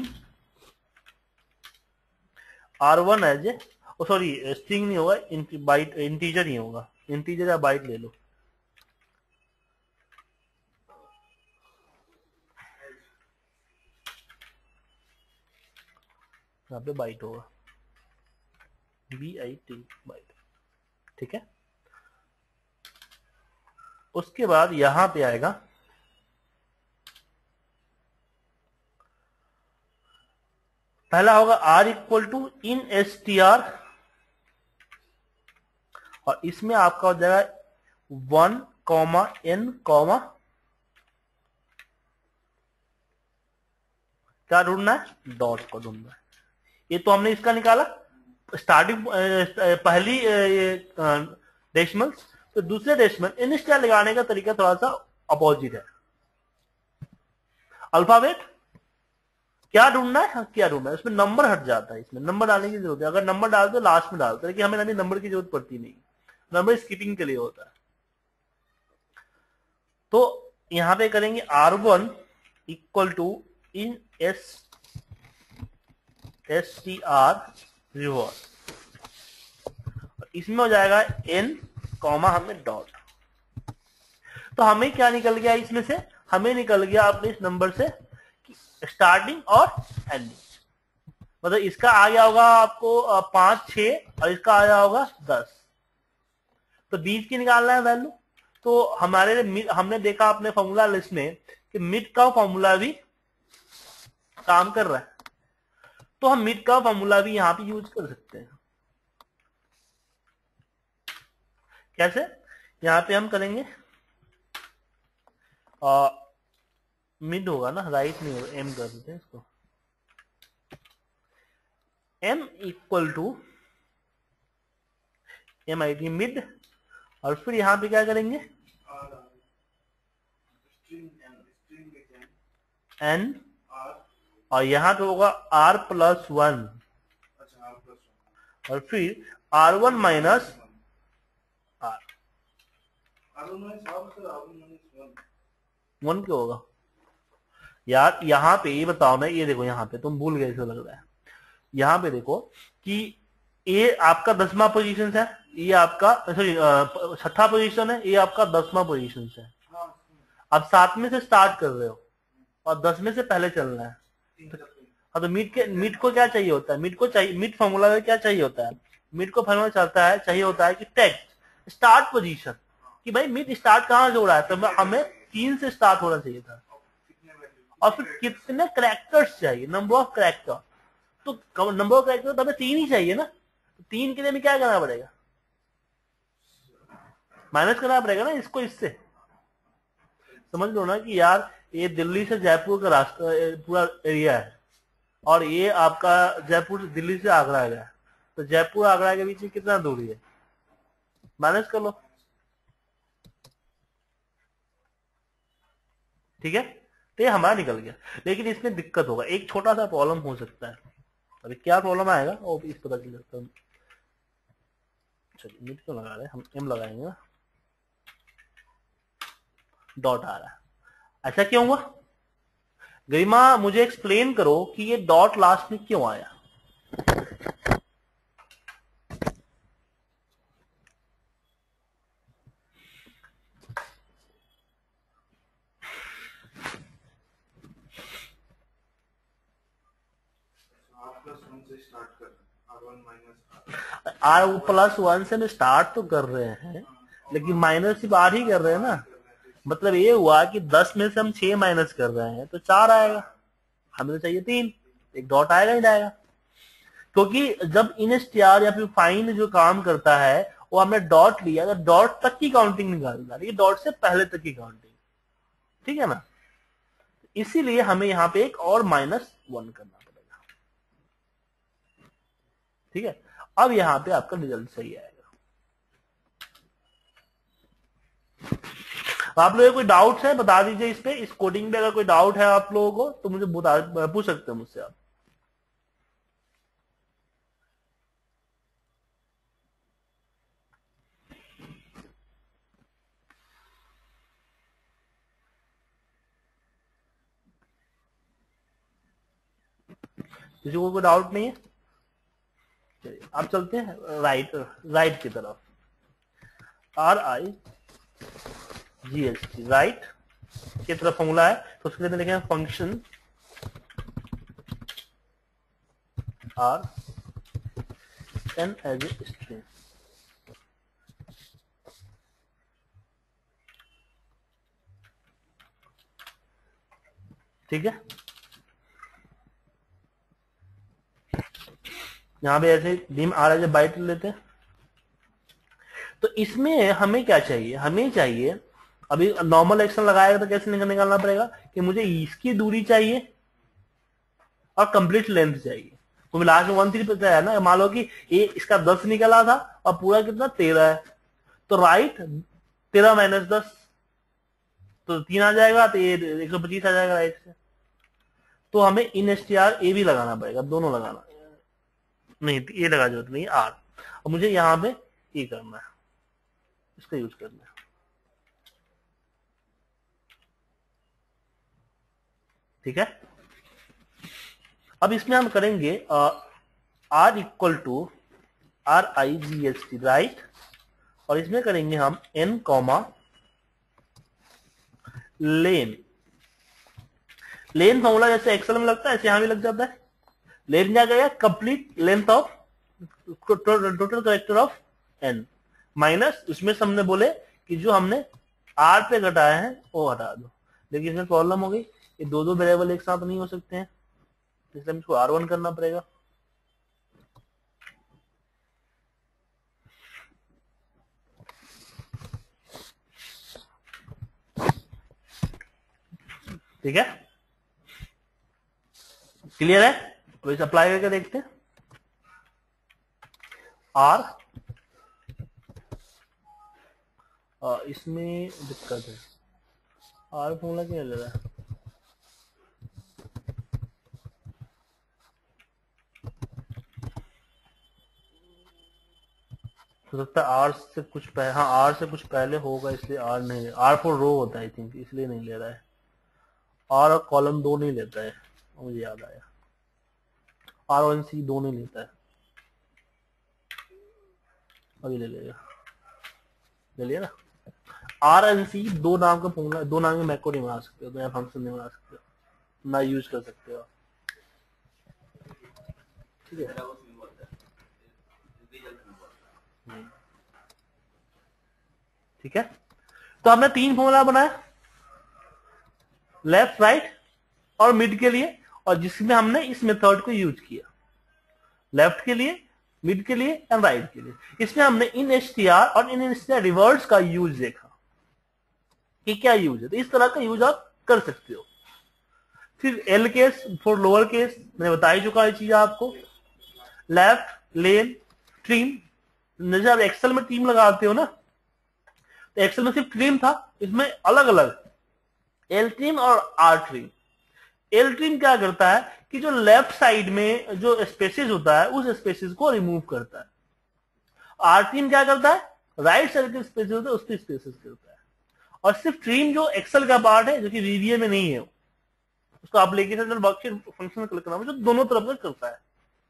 R one as a sorry string नहीं होगा, बाइट इंटीजर ही होगा, इंटीजर या बाइट ले लो। यहाँ पे बाइट होगा, बी आई टी बाइट, ठीक है। उसके बाद यहां पे आएगा पहला होगा R equal to in S T R और इसमें आपका हो जाएगा वन कॉमा एन कॉमा क्या ढूंढना है, डॉट को ढूंढना है। ये तो हमने इसका निकाला स्टार्टिंग पहली डेसिमल, तो दूसरे डेसिमल इन स्टार लगाने का तरीका थोड़ा सा अपोजिट है। अल्फाबेट क्या ढूंढना है, क्या ढूंढना है, इसमें नंबर हट जाता है, इसमें नंबर डालने की जरूरत है। अगर नंबर डाल दो लास्ट में डालते हैं कि हमें अभी नंबर की जरूरत पड़ती नहीं, नंबर स्किपिंग के लिए होता है। तो यहां पे करेंगे R one equal to in S S T R reverse, इसमें हो जाएगा एन कॉमा हमें डॉट। तो हमें क्या निकल गया इसमें से, हमें निकल गया अपने इस नंबर से स्टार्टिंग और एंडिंग। मतलब इसका आ गया होगा आपको पांच छह और इसका आया होगा दस। तो बीच की निकालना है वैल्यू। तो हमारे हमने देखा अपने फॉर्मूला लिस्ट में कि मिड का फॉर्मूला भी काम कर रहा है, तो हम मिड का फॉर्मूला भी यहां पे यूज कर सकते हैं। कैसे, यहां पे हम करेंगे आ, मिड होगा ना, राइट नहीं होगा, एम कर देते हैं इसको। M equal to M I T mid, और फिर यहां पे क्या करेंगे एन, और यहां पे होगा आर प्लस वन, और फिर R one minus R one क्यों होगा यार। यहां पे ये बताओ ना, ये देखो यहां पे तुम भूल गए, ऐसा लग रहा है। यहां पे देखो कि ये आपका दसवां पोजीशन है, ये आपका सॉरी छठा पोजीशन है, ये आपका दसवां पोजीशन है। अब सातवें से स्टार्ट कर रहे हो और दसवें से पहले चलना है। हाँ, तो मिड के मिड को क्या चाहिए होता है, मिड को चाहिए, मिड फॉर्मूला में क्या चाहिए होता है, मिड को फॉर्मूला चलता है, चाहिए होता है कि टेक्स्ट स्टार्ट पोजीशन, कि भाई मिड स्टार्ट कहां से हो रहा है, तो हमें तीन से स्टार्ट होना चाहिए था। और फिर कितने कैरेक्टर्स चाहिए, नंबर ऑफ कैरेक्टर, तो नंबर ऑफ कैरेक्टर तो हमें तीन ही चाहिए ना। तो तीन के लिए हमें क्या करना पड़ेगा, माइनस करना पड़ेगा ना इसको इससे। समझ लो ना कि यार ये दिल्ली से जयपुर का रास्ता पूरा एरिया है, और ये आपका जयपुर से दिल्ली से आगरा है, तो जयपुर आगरा के बीच में कितना दूरी है, माइनस कर लो, ठीक है। तो ये हमारा निकल गया। लेकिन इसमें दिक्कत होगा, एक छोटा सा प्रॉब्लम हो सकता है। अभी क्या प्रॉब्लम आएगा वो इस पता चल सकता है। चलिए मिड क्यों लगा रहे हैं, हम एम लगाएंगे ना, डॉट आ रहा है, ऐसा क्यों हुआ। गरिमा मुझे एक्सप्लेन करो कि ये डॉट लास्ट में क्यों आया। आर प्लस वन से स्टार्ट तो कर रहे हैं, लेकिन माइनस सिर्फ आर ही कर रहे हैं ना। मतलब ये हुआ कि दस में से हम छह माइनस कर रहे हैं तो चार आएगा, हमें तो चाहिए तीन, एक डॉट आएगा ही आएगा। क्योंकि जब इनएसटीआर या फिर फाइंड जो काम करता है वो हमने डॉट लिया तो डॉट तक की काउंटिंग निकालता है, लेकिन डॉट से पहले तक की काउंटिंग, ठीक है ना। इसीलिए हमें यहाँ पे एक और माइनस वन करना पड़ेगा, ठीक है। अब यहाँ पे आपका रिजल्ट सही आएगा। आप लोगों को कोई डाउट है बता दीजिए इस पे, इस कोडिंग पे अगर कोई डाउट है आप लोगों को तो मुझे बता पूछ सकते हैं मुझसे आप। किसी को कोई डाउट नहीं है? चलिए आप चलते हैं राइट राइट की तरफ। R I G H T right की तरफ फॉर्मूला है, तो उसके लिए लिखेंगे function R N as a string, ठीक है। यहां पे ऐसे dim R as a byte लेते हैं। तो इसमें हमें क्या चाहिए, हमें चाहिए अभी नॉर्मल एक्शन लगाएगा तो कैसे निकालना पड़ेगा कि मुझे इसकी दूरी चाहिए और कंप्लीट लेंथ चाहिए। तो लास्ट में वन थ्री पे है ना, मान लो कि ये इसका दस निकला था और पूरा कितना तेरह है, तो राइट तेरह माइनस दस तो तीन आ जाएगा, तो ये एक सौ पच्चीस आ जाएगा राइट से। तो हमें in S T R A भी लगाना पड़ेगा, दोनों लगाना नहीं, ये लगा जरूरत नहीं आर। और मुझे यहाँ पे ये करना है, इसका यूज करना है, ठीक है। अब इसमें हम करेंगे R equal to R I G H T right, और इसमें करेंगे हम N comma len. Len formula जैसे एक्सेल में लगता है ऐसे यहां भी लग जाता है। लेन क्या गया, complete length of total character of N minus उसमें से हमने बोले कि जो हमने आर पे घटाया है वो हटा दो। लेकिन इसमें प्रॉब्लम हो गई, ये दो दो वेरिएबल एक साथ नहीं हो सकते हैं, इसलिए इसको आर वन करना पड़ेगा। ठीक है, क्लियर है। तो इसे अप्लाई करके देखते हैं। आर आ, इसमें दिक्कत है, आर फॉर्मूला क्या ले रहा है, हो सकता है आर से कुछ पहले, हाँ आर से कुछ पहले होगा इसलिए आर नहीं, आर फोर रो होता है आई थिंक, इसलिए नहीं ले रहा है। आर और कॉलम दो नहीं लेता है, मुझे याद आया, आर वन सी दो नहीं लेता है, अभी ले लेगा, ले लिया ना। आर एन सी दो नाम का फॉर्मूला, दो नाम के मैक्रो नहीं बना सकते हो, तो फंक्शन नहीं बना सकते हो, ना यूज कर सकते हो, ठीक है। ठीक है, तो हमने तीन फॉर्मूला बनाया, लेफ्ट राइट और मिड के लिए, और जिसमें हमने इस मेथड को यूज किया, लेफ्ट के लिए, मिड के लिए एंड राइट के लिए। इसमें हमने इन एस टी आर और in S T R reverse का यूज देखा कि क्या यूज है, तो इस तरह का यूज आप कर सकते हो। फिर L case for lower case मैंने बता ही चुका है चीज आपको, लेफ्ट लेन ट्रिम, जैसे आप एक्सेल में ट्रिम लगाते हो ना, तो एक्सेल में सिर्फ ट्रिम था, इसमें अलग अलग एल ट्रिम और आर ट्रिम। एल ट्रिम क्या करता है कि जो लेफ्ट साइड में जो स्पेसेस होता है उस स्पेसेस को रिमूव करता है। आर ट्रिम क्या करता है, राइट साइड के स्पेसेस होते हैं उसके स्पेसेस करता है। और सिर्फ ट्रिम जो एक्सेल का पार्ट है जो कि वीवीए में नहीं है, उसको एप्लीकेशन वर्कशीट फंक्शन में क्लिक करना, जो दोनों तरफ में करता है,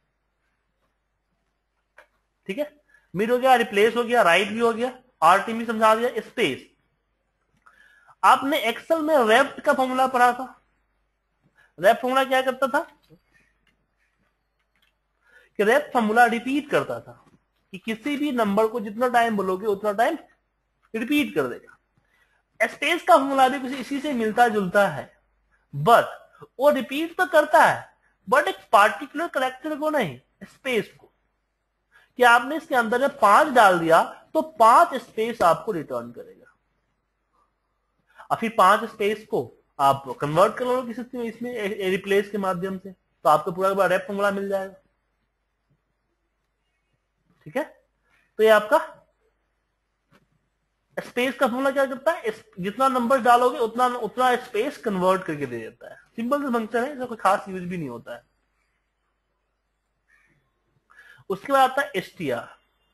ठीक है। मिड हो गया, रिप्लेस हो गया, राइट भी हो गया, आर टीम भी समझा दिया। स्पेस, आपने एक्सेल में रेफ्ट का फॉर्मूला पढ़ा था। रेफ्ट फॉर्मूला क्या करता था कि रेफ्ट फॉर्मूला रिपीट करता था कि किसी भी नंबर को जितना टाइम बोलोगे उतना टाइम रिपीट कर देगा। स्पेस का फॉर्मूला भी कुछ इसी से मिलता जुलता है, बट वो रिपीट तो करता है बट एक पार्टिकुलर करेक्टर को नहीं, स्पेस को। कि आपने इसके अंदर में पांच डाल दिया तो पांच स्पेस आपको रिटर्न करेगा, और फिर पांच स्पेस को आप कन्वर्ट कर लो किसी इसमें रिप्लेस के माध्यम से, तो आपको पूरा पूरा रैप फॉर्मूला मिल जाएगा। ठीक है, तो ये आपका स्पेस का फॉर्मूला क्या करता है, जितना नंबर डालोगे उतना उतना स्पेस कन्वर्ट करके दे देता है। सिंपल सा फंक्शन है, इसका कोई खास यूज भी नहीं होता है। उसके बाद आता है एसटीआर।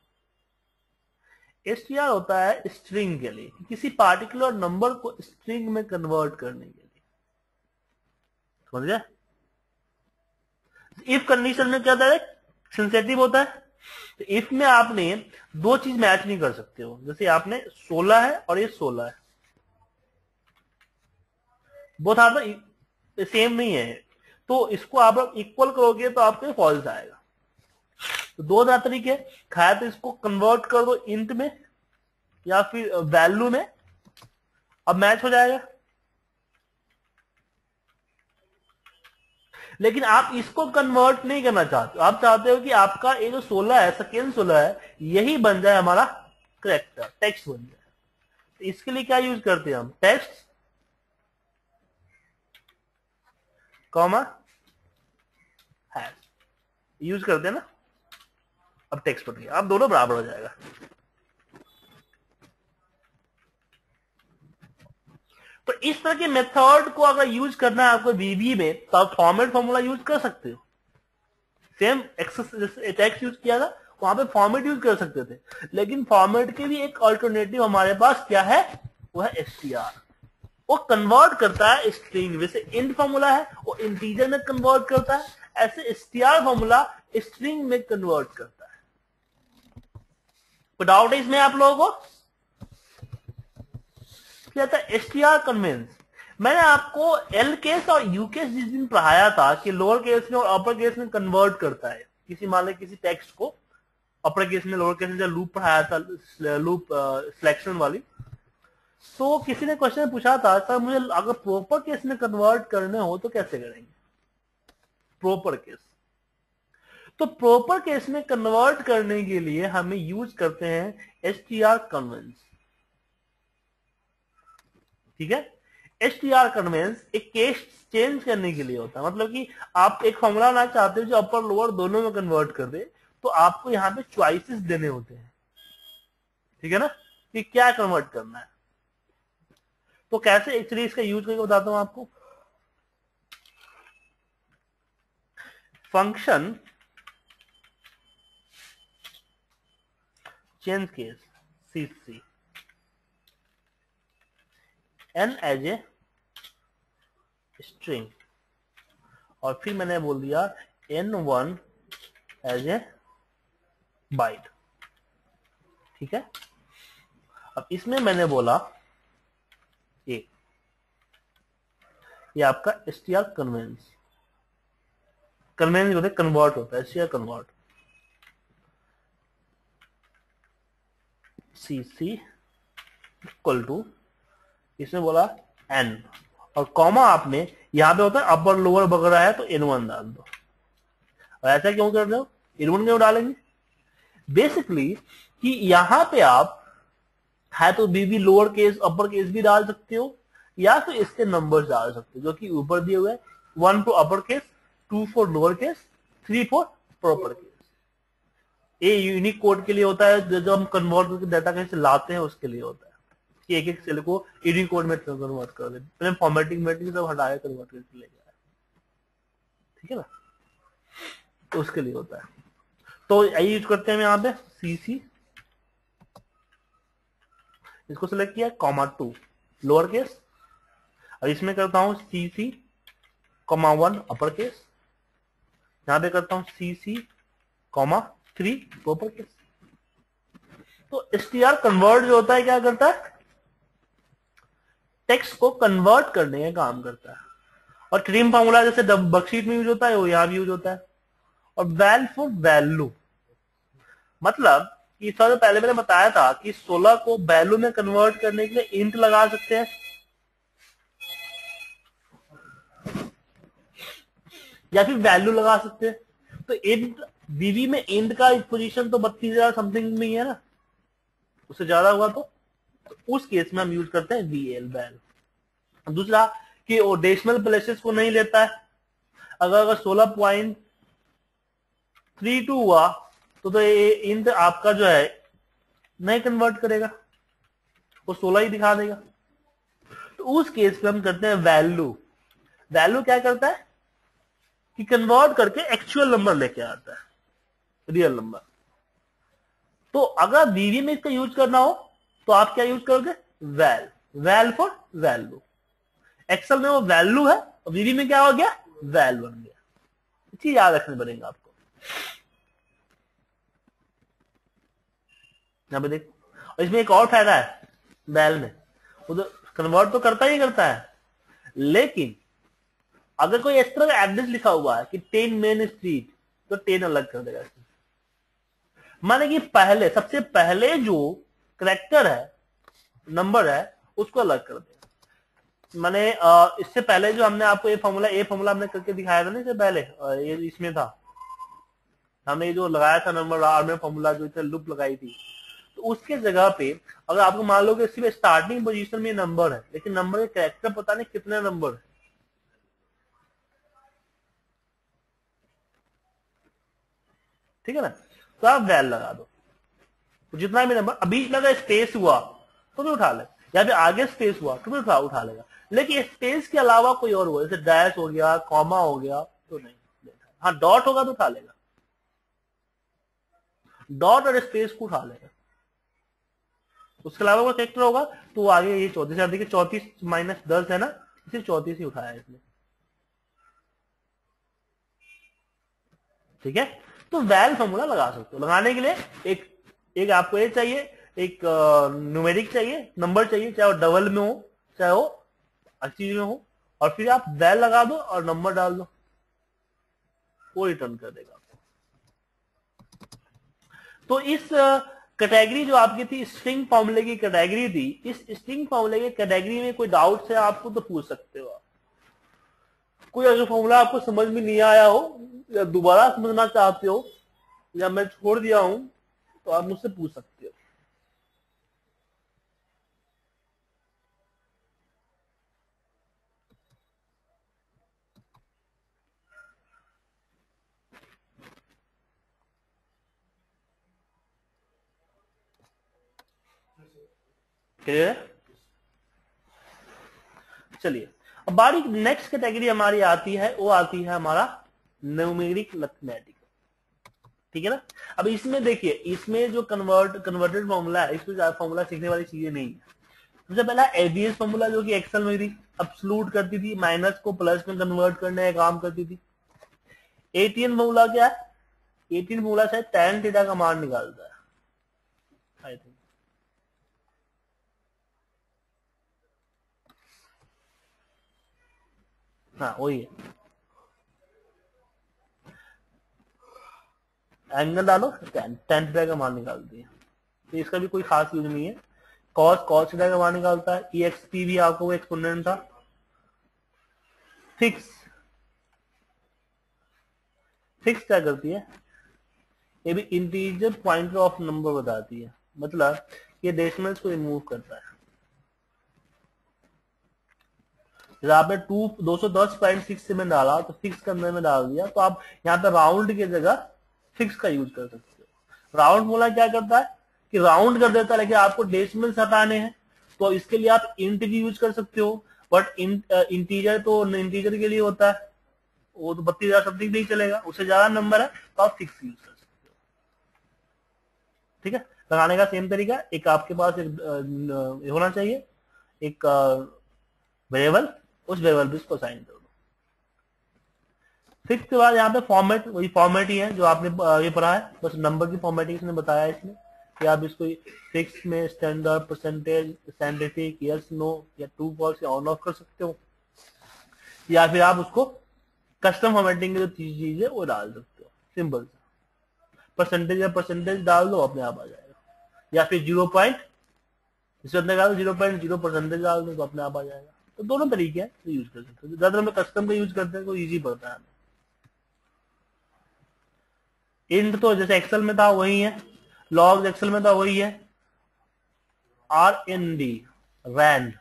एसटीआर होता है स्ट्रिंग के लिए, किसी पार्टिकुलर नंबर को स्ट्रिंग में कन्वर्ट करने के लिए। समझ गए? इफ कंडीशन में क्या होता है, सेंसिटिव होता है। तो इफ में आपने दो चीज मैच नहीं कर सकते हो, जैसे आपने सोलह है और ये सोलह है, बोथ आर द सेम नहीं है, तो इसको आप इक्वल करोगे तो आपको फॉल्स आएगा। तो दो हजार तरीके, खाया तो इसको कन्वर्ट कर दो इंट में या फिर वैल्यू में, अब मैच हो जाएगा। लेकिन आप इसको कन्वर्ट नहीं करना चाहते, आप चाहते हो कि आपका ये जो सोलह है, सेकेंड सोलह है, यही बन जाए हमारा करेक्टर, टेक्स्ट बन जाए। तो इसके लिए क्या यूज करते हैं हम, टेक्स्ट कॉमा हैश यूज करते हैं ना। अब टेक्स्ट बन गया, अब दोनों बराबर हो जाएगा। तो इस तरह के मेथड को अगर यूज करना है आपको वीबी में, तो आप फॉर्मेट फॉर्मूला यूज कर सकते हो। सेम टेक्स्ट यूज किया था, वहां पे फॉर्मेट यूज कर सकते थे, लेकिन फॉर्मेट के भी एक अल्टरनेटिव हमारे पास क्या है, वो है एसटीआर। वो कन्वर्ट करता है स्ट्रिंग, वैसे इंट फॉर्मूला है वो इंटीजर में कन्वर्ट करता है, ऐसे एसटीआर फॉर्मूला स्ट्रिंग में कन्वर्ट करता है। कोई डाउट है इसमें आप लोगों को? क्या था एसटीआर कन्वेंस। मैंने आपको एल केस और यू केस जिस दिन पढ़ाया था कि लोअर केस में और अपर केस में कन्वर्ट करता है, किसी मान लो किसी टेक्स्ट को अपर केस में लोअर केस में, जब लूप पढ़ाया था, लूप सिलेक्शन वाली, तो किसी ने क्वेश्चन पूछा था सर मुझे अगर प्रॉपर केस में कन्वर्ट करने हो तो कैसे करेंगे, प्रॉपर केस। तो प्रॉपर केस में कन्वर्ट करने के लिए हमें यूज करते हैं एसटीआर कन्वेंस। ठीक है, एसटीआर कन्वेंस एक केस चेंज करने के लिए होता है, मतलब कि आप एक फॉर्मूला ना चाहते हो जो अपर लोअर दोनों में कन्वर्ट कर दे, तो आपको यहां पे चॉइसेस देने होते हैं। ठीक है ना, कि क्या कन्वर्ट करना है। तो कैसे एक्चुअली इसका यूज करके बताता हूं आपको। Function change case C n as a string, और फिर मैंने बोल दिया N one as a byte. ठीक है, अब इसमें मैंने बोला एक, ये आपका एसटीआर कन्वेंस, कन्वेंस होता है कन्वर्ट होता है, STR convert C C equal to, इसमें बोला एन और कॉमा आपने यहां पे होता है अपर लोअर वगैरह है तो एन वन डाल दो। और ऐसा क्यों कर रहे हो, एन वन क्यों डालेंगे, बेसिकली कि यहां पे आप है तो बी भी लोअर केस अपर केस भी डाल सकते हो, या फिर इसके नंबर्स डाल सकते हो जो कि ऊपर दिए हुए, one for upper case, two for lower case, three for proper case. ये यूनिक कोड के लिए होता है, जब हम कन्वर्ट करके डाटा कहीं से लाते हैं उसके लिए होता है कि एक एक सेल को यूनिक कोड में कन्वर्ट कर दे, पहले फॉर्मेटिंग मेटिंग सब हटाया कन्वर्ट करके ले जाए। ठीक है ना, तो उसके लिए होता है। तो यही यूज करते हैं हम यहाँ पे सी सी, इसको सिलेक्ट किया कॉमा टू लोअर केस, और इसमें करता हूं C C comma one upper case, यहां पे करता हूं C C comma three proper case. तो एसटीआर कन्वर्ट जो होता है क्या करता है, टेक्स्ट को कन्वर्ट करने का काम करता है। और ट्रिम फॉर्मूला जैसे वर्कशीट में यूज होता है वो यहां भी यूज होता है। और वैल फॉर वैल्यू, मतलब कि सबसे पहले मैंने बताया था कि सोलह को वैल्यू में कन्वर्ट करने के लिए इंट लगा सकते हैं या फिर वैल्यू लगा सकते हैं। तो इंट वीवी में इंट का पोजीशन तो बत्तीस हजार समथिंग नहीं है ना, उससे ज्यादा हुआ तो, तो उस केस में हम यूज करते हैं वीएल वैल। दूसरा कि वो डेसिमल प्लेसेस को नहीं लेता है। अगर अगर सोलह पॉइंट थ्री टू हुआ तो तो ये इंट आपका जो है नहीं कन्वर्ट करेगा, वो सोलह ही दिखा देगा। तो उस केस में हम करते हैं वैल्यू। वैल्यू क्या करता है कि कन्वर्ट करके एक्चुअल नंबर लेके आता है, रियल नंबर। तो अगर वीवी में इसका यूज करना हो तो आप क्या यूज करोगे, val. Val for value. Excel में वो वैल्यू है और वीवी में क्या हो गया, वैल बन गया। चीज याद रखनी पड़ेगा आपको। यहां पे देख, और इसमें एक और फायदा है वैल में, वो तो कन्वर्ट तो करता ही करता है, लेकिन अगर कोई इस तरह का एड्रेस लिखा हुआ है कि टेन मेन स्ट्रीट, तो टेन अलग कर देगा। माने कि पहले सबसे पहले जो करेक्टर है, नंबर है, उसको अलग कर देगा। माने इससे पहले जो हमने आपको ये फॉर्मूला ए फॉर्मूला हमने करके दिखाया था ना, इससे पहले ये इसमें था, हमने ये जो लगाया था नंबर आर में फॉर्मूला, जो इसे लूप लगाई थी, तो उसके जगह पे अगर आपको मान लो कि सिर्फ स्टार्टिंग पोजीशन में नंबर है, लेकिन नंबर के कैरेक्टर पता नहीं कितने नंबर है, ठीक है ना, तो आप वैल लगा दो। तो जितना भी नंबर अभी में अगर स्पेस हुआ तो भी उठा ले, या फिर आगे स्पेस हुआ तो भी उठा उठा लेगा, लेकिन स्पेस के अलावा कोई और हुआ, जैसे डैश हो गया, कॉमा हो गया, तो नहीं लेगा। हाँ, डॉट होगा तो उठा लेगा, डॉट और स्पेस को उठा लेगा। उसके अलावा कोई कैरेक्टर होगा तो आगे ये चौतीस, देखिए चौतीस माइनस दस है ना, सिर्फ चौतीस ही उठाया इसने, ठीक है। तो वैल फॉर्मूला लगा सकते हो। लगाने के लिए एक एक आपको ये चाहिए, एक न्यूमेरिक चाहिए, नंबर चाहिए, चाहे वो डबल में हो चाहे वो अस्सी में हो, और फिर आप वैल लगा दो और नंबर डाल दो, वो रिटर्न कर देगा आपको। तो इस कैटेगरी जो आपकी थी, स्ट्रिंग फॉर्मूले की कैटेगरी थी, इस स्ट्रिंग फॉर्मूले की कैटेगरी में कोई डाउट है आपको तो पूछ सकते हो आप। कोई अगर फॉर्मूला आपको समझ में नहीं आया हो या दोबारा समझना चाहते हो या मैं छोड़ दिया हूं तो आप मुझसे पूछ सकते हो। क्लियर है? चलिए अब बारी नेक्स्ट कैटेगरी हमारी आती है, वो आती है हमारा न्यूमेरिक मैथमेटिक, ठीक है ना। अब इसमें देखिए, इसमें जो कन्वर्ट कन्वर्टेड फॉर्मूला है, इसमें फॉर्मूला सीखने वाली चीजें नहीं है। सबसे पहला एबीएस फॉर्मूला जो कि एक्सेल में थी, अब्सोल्यूट करती थी, माइनस को प्लस में कन्वर्ट करने का काम करती थी। एटीएन फॉर्मूला क्या है, एटीएन फॉर्मूला से tan थीटा का मान निकालता है, आई थिंक हाँ वही है। एंगल डालो, tan थीटा का मान निकालती है, तो इसका भी कोई खास यूज नहीं है। कॉस कॉस थीटा का मान निकालता है। ईएक्सपी भी आपको वो एक्सपोनेंट था। फिक्स फिक्स क्या करती है, ये भी इंटीजर पॉइंटर ऑफ नंबर बताती है, मतलब ये डेसिमल्स को रिमूव करता है। जब आपने टू दो सौ दस पॉइंट सिक्स में डाला तो फिक्स करने में डाल दिया, तो आप यहाँ पे राउंड की जगह फिक्स का यूज कर सकते हो। राउंड बोला क्या करता है कि राउंड कर देता है, लेकिन आपको डेसिमल्स हटाने हैं तो इसके लिए आप इंट भी यूज कर सकते हो, बट इंटीजर तो इंटीजर के लिए होता है, वो तो बत्तीस हजार समथिंग नहीं चलेगा, उससे ज्यादा नंबर है तो आप फिक्स यूज कर सकते हो, ठीक है। लगाने का सेम तरीका, एक आपके पास एक होना चाहिए एक वेरिएबल, उस वेरिएबल पे इसको असाइन कर दो। फिक्स के बाद यहाँ पे फॉर्मेट, वही फॉर्मेट ही है जो आपने ये पढ़ा है, बस नंबर की फॉर्मेटिंग इसने बताया इसमें कि आप इसको फिक्स में standard, percentage, scientific, yes no या ट्रू फॉल्स या ऑन ऑफ कर सकते हो, या फिर आप उसको कस्टम फॉर्मेटिंग की जो चीज है वो डाल सकते हो। सिंपल परसेंटेज या परसेंटेज डाल दो, अपने आप आ जाएगा। या फिर जीरो पॉइंट इसके अंदर डाल जीरो पॉइंट जीरो परसेंटेज डाल दें तो अपने आप आ जाएगा। तो दोनों तरीके हैं तो यूज कर सकते हैं। ज्यादा हम कस्टम का यूज करते हैं तो इजी पड़ता है हमें। इंट तो जैसे एक्सेल में था वही है, लॉग एक्सेल में था वही है, आर एन डी रैंड,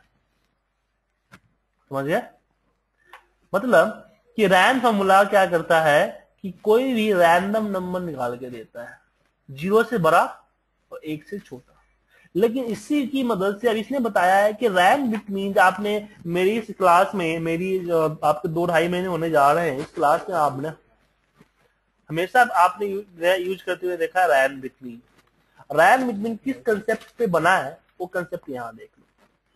समझ गए? मतलब कि रैंड फॉर्मूला क्या करता है कि कोई भी रैंडम नंबर निकाल के देता है, जीरो से बड़ा और एक से छोटा। लेकिन इसी की मदद से अब इसने बताया है कि रैंड बिट मीन्स आपने मेरी इस क्लास में, मेरी जो आपके दो ढाई महीने होने जा रहे हैं इस क्लास में, आपने हमेशा आपने यूज करते हुए देखा है rand between. Rand between किस कंसेप्ट पे बना है वो कंसेप्ट यहां देख लो।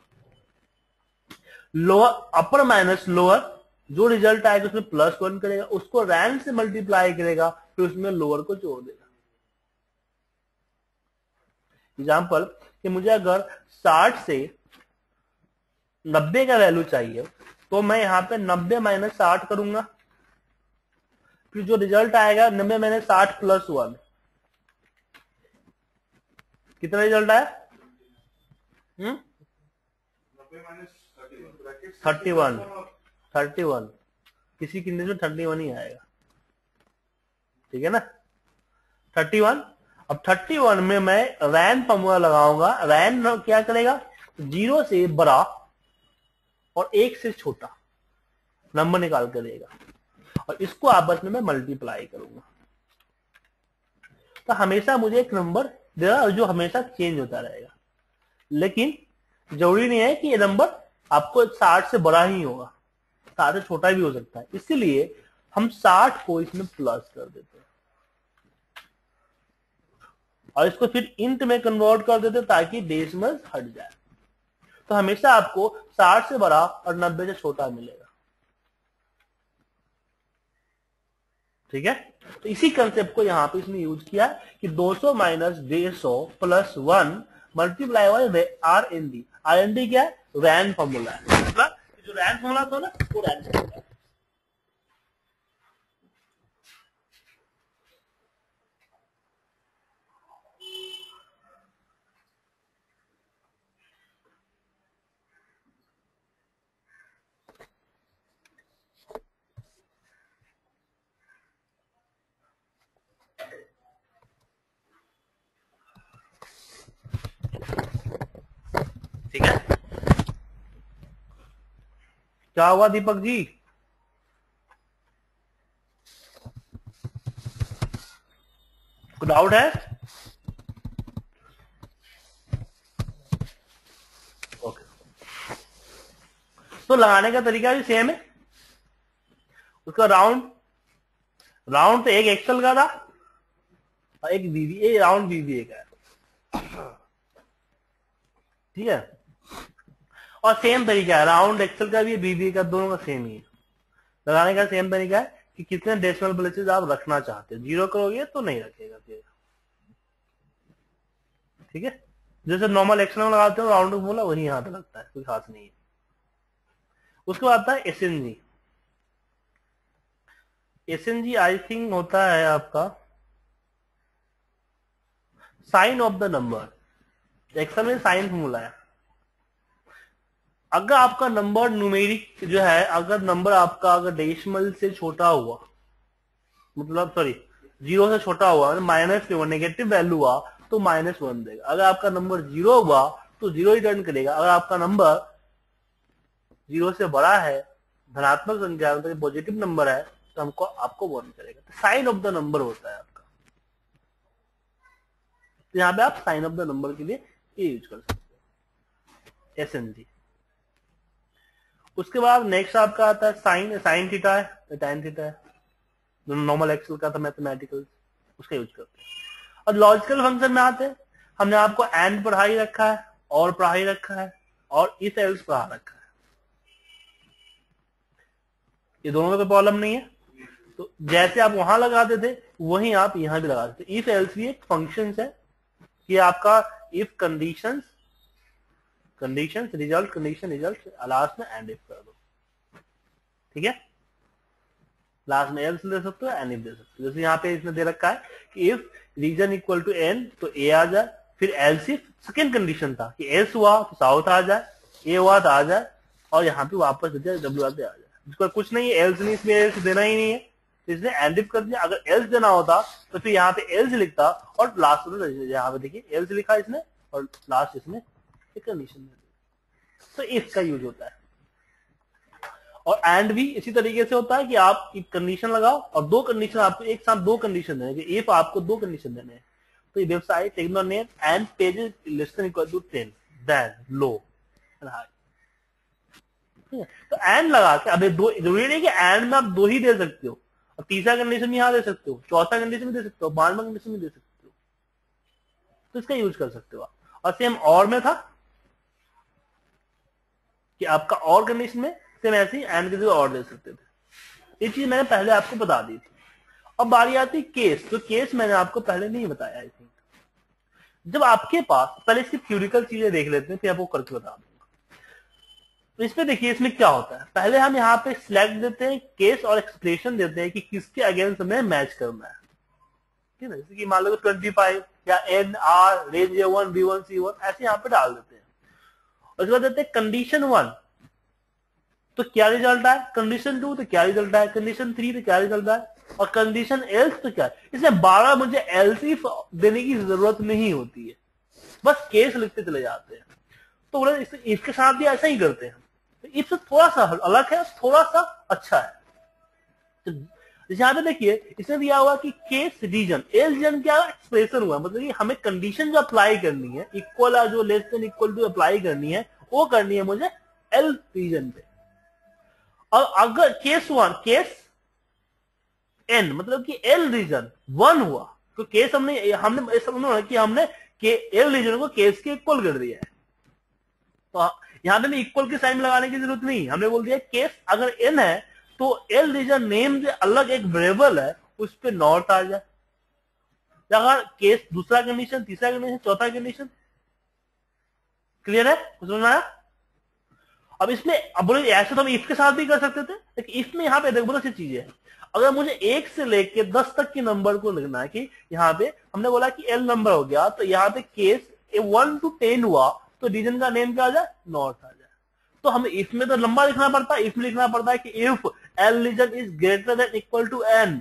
लोअर अपर माइनस लोअर, जो रिजल्ट आएगा उसमें प्लस वन करेगा, उसको रैंड से मल्टीप्लाई करेगा, फिर उसमें लोअर को जोड़ देगा। एग्जाम्पल कि मुझे अगर साठ से नब्बे का वैल्यू चाहिए तो मैं यहां पे नब्बे माइनस साठ करूंगा, फिर जो रिजल्ट आएगा नब्बे माइनस साठ प्लस वन, कितना रिजल्ट आया? Hmm thirty one thirty one किसी कंडीशन में थर्टी वन ही आएगा, ठीक है ना? Thirty one. अब थर्टी वन में मैं रैंड फॉर्मूला लगाऊंगा। रैंड क्या करेगा? जीरो से बड़ा और एक से छोटा नंबर निकाल कर देगा और इसको आपस में मैं मल्टीप्लाई करूंगा। तो हमेशा मुझे एक नंबर देगा जो हमेशा चेंज होता रहेगा, लेकिन जरूरी नहीं है कि ये नंबर आपको साठ से बड़ा ही होगा, साठ से छोटा भी हो सकता है। इसीलिए हम साठ को इसमें प्लस कर देते हैं और इसको फिर इंट में कन्वर्ट कर देते हैं ताकि डेसिमल हट जाए। तो हमेशा आपको साठ से बड़ा और नब्बे से छोटा मिलेगा, ठीक है? तो इसी कंसेप्ट को यहां पे इसने यूज किया कि दो सौ माइनस डेढ़ सौ plus one multiply by R N D. R N D क्या है? रैंड फॉर्मूला है। मतलब जो रैंड फॉर्मूला था ना वो रैंड फॉर्मूला है। ठीक है? क्या हुआ दीपक जी? कोई डाउट है? ओके, तो लगाने का तरीका भी सेम है। उसका राउंड राउंड तो एक एक्सेल का था और एक बीबीए, राउंड बीबीए का है, ठीक है? और सेम तरीका है, राउंड एक्सेल का भी है, बीबीए का, दोनों का सेम ही है। लगाने का सेम तरीका है कि कितने डेसिमल प्लेसेस आप रखना चाहते हो। जीरो करोगे तो नहीं रखेगा फिर, ठीक है? जैसे नॉर्मल एक्सेल में लगाते हो राउंड बोला वही यहां पे लगता है, कोई खास नहीं है। उसके बाद आता है एसएनजी। एसएनजी आई थिंक होता है आपका sign of the number. Excel में साइन फॉर्मूला है। अगर आपका नंबर न्यूमेरिक जो है, अगर नंबर आपका अगर डेसिमल से छोटा हुआ, मतलब सॉरी जीरो से छोटा हुआ, माइनस में नेगेटिव वैल्यू हुआ तो माइनस वन देगा। अगर आपका नंबर जीरो हुआ तो जीरो रिटर्न करेगा। अगर आपका नंबर जीरो से बड़ा है, धनात्मक संख्या मतलब पॉजिटिव नंबर है, तो हमको आपको वन करेगा। तो साइन ऑफ द नंबर होता है आपका। तो यहाँ पे आप साइन ऑफ द नंबर के लिए ये यूज कर सकते हो, एसएनजी। उसके बाद नेक्स्ट आपका आता है साइन। साइन थीटा है, टैन थीटा है, नॉर्मल एक्सेल का था मैथमेटिकल, उसका यूज करते हैं। और लॉजिकल फंक्शन में आते हैं, हमने आपको एंड पढ़ा ही रखा है, और पढ़ा ही रखा है, और इफ एल्स पढ़ा रखा है। ये दोनों में कोई प्रॉब्लम नहीं है। तो जैसे आप वहां लगाते थे वहीं आप यहां भी लगा देते। इफ एल्स भी एक फंक्शन है कि आपका if conditions conditions result condition result last में एंड इफ कर दो, ठीक है? लास्ट में एल्स दे सकते हो, एंड इफ दे सकते हो। जैसे यहाँ पे इसने दे रखा है कि if region equal to N तो ए आ जाए, फिर एल्स इफ सेकेंड कंडीशन था कि एल्स हुआ तो साउथ आ जाए, ए हुआ तो आ जाए, और यहाँ पे वापस डब्ल्यू आर पे आ जाए। जिसको कुछ नहीं है, एल्स नहीं, इसमें एल्स देना ही नहीं है, तो इसने एंड इफ कर दिया। अगर एल्स देना होता तो फिर यहाँ पे एल्स लिखता और लास्ट में यहाँ पे देखिए एल्स लिखा इसने और लास्ट इसमें एक कंडीशन दे दी। तो इफ का यूज होता है। और एंड भी इसी तरीके से होता है कि आप एक कंडीशन लगाओ और दो कंडीशन, आपको एक साथ दो कंडीशन देने, इफ आपको दो कंडीशन देने हैं, तो ये website ignore name and pages less than equal to ten then low and high. तो एंड लगा के, अबे दो जरूरी नहीं कि एंड में आप दो ही दे सकते हो, और तीसरा कंडीशन भी यहां दे सकते हो, चौथा कंडीशन भी दे सकते हो, पांचवा कंडीशन भी दे सकते हो, तो इसका यूज कर सकते हो आप। और सेम और में था कि आपका और कंडीशन में सेम ऐसे ही एंड के और दे सकते थे। ये चीज मैंने पहले आपको बता दी थी। अब बारी आती केस, तो केस मैंने आपको पहले नहीं बताया। आई थिंक जब आपके पास, पहले इसकी थ्योरिटिकल चीजें देख लेते हैं, फिर आपको करके बता दूंगा। तो इसमें देखिए इसमें क्या होता है, पहले हम यहाँ पे सिलेक्ट देते हैं केस और एक्सप्रेशन देते हैं कि किसके अगेंस्ट हमें मैच करना है, ठीक है। जैसे कि मान लो ट्वेंटी फाइव या N R range A one B one C one ऐसे यहाँ पे डाल देते हैं। और उसके बाद देते हैं कंडीशन वन, तो क्या रिजल्ट आए, कंडीशन टू तो क्या रिजल्ट आए, कंडीशन थ्री तो क्या रिजल्ट आए, और कंडीशन एल्स तो क्या। इसमें बारह मुझे एल्स इफ देने की जरूरत नहीं होती है, बस केस लिखते चले जाते हैं। तो बोले इसके साथ भी ऐसा ही करते हैं। तो इससे थोड़ा सा अलग है, थोड़ा सा अच्छा है। तो यहां पे देखिए इसमें दिया हुआ कि केस रीजन, एल रीजन क्या एक्सप्रेशन हुआ, मतलब कि हमें कंडीशन जो अप्लाई करनी है, इक्वल जो less than equal to apply करनी है, वो करनी है मुझे एल रीजन पे। और अगर केस वन, केस एन मतलब कि एल रीजन वन हुआ, तो केस हमने हमने समझना कि हमने के एल रीजन को केस के इक्वल कर दिया है। तो यहां पे इक्वल के साइन लगाने की जरूरत नहीं, हमने बोल दिया केस अगर एन है तो एल रीजन नेम जो अलग एक वेरिएबल है उस पे नॉट आ जाए। अगर केस दूसरा कंडीशन, तीसरा कंडीशन, चौथा कंडीशन, क्लियर है, समझ में आया। अब इसमें अब बोले ऐसे तो हम इफ के साथ भी कर सकते थे, लेकिन इसमें यहाँ पे देखो बहुत अच्छी चीज है। अगर मुझे एक से लेके दस तक के नंबर को लिखना है कि यहाँ पे हमने बोला कि एल नंबर हो गया, तो यहाँ पे केस वन टू टेन हुआ तो रीजन का नेम क्या आ जाए, नॉट आ जाए। तो हमें इसमें तो लंबा लिखना पड़ता है, इसमें लिखना पड़ता है कि if L region is greater than equal to N,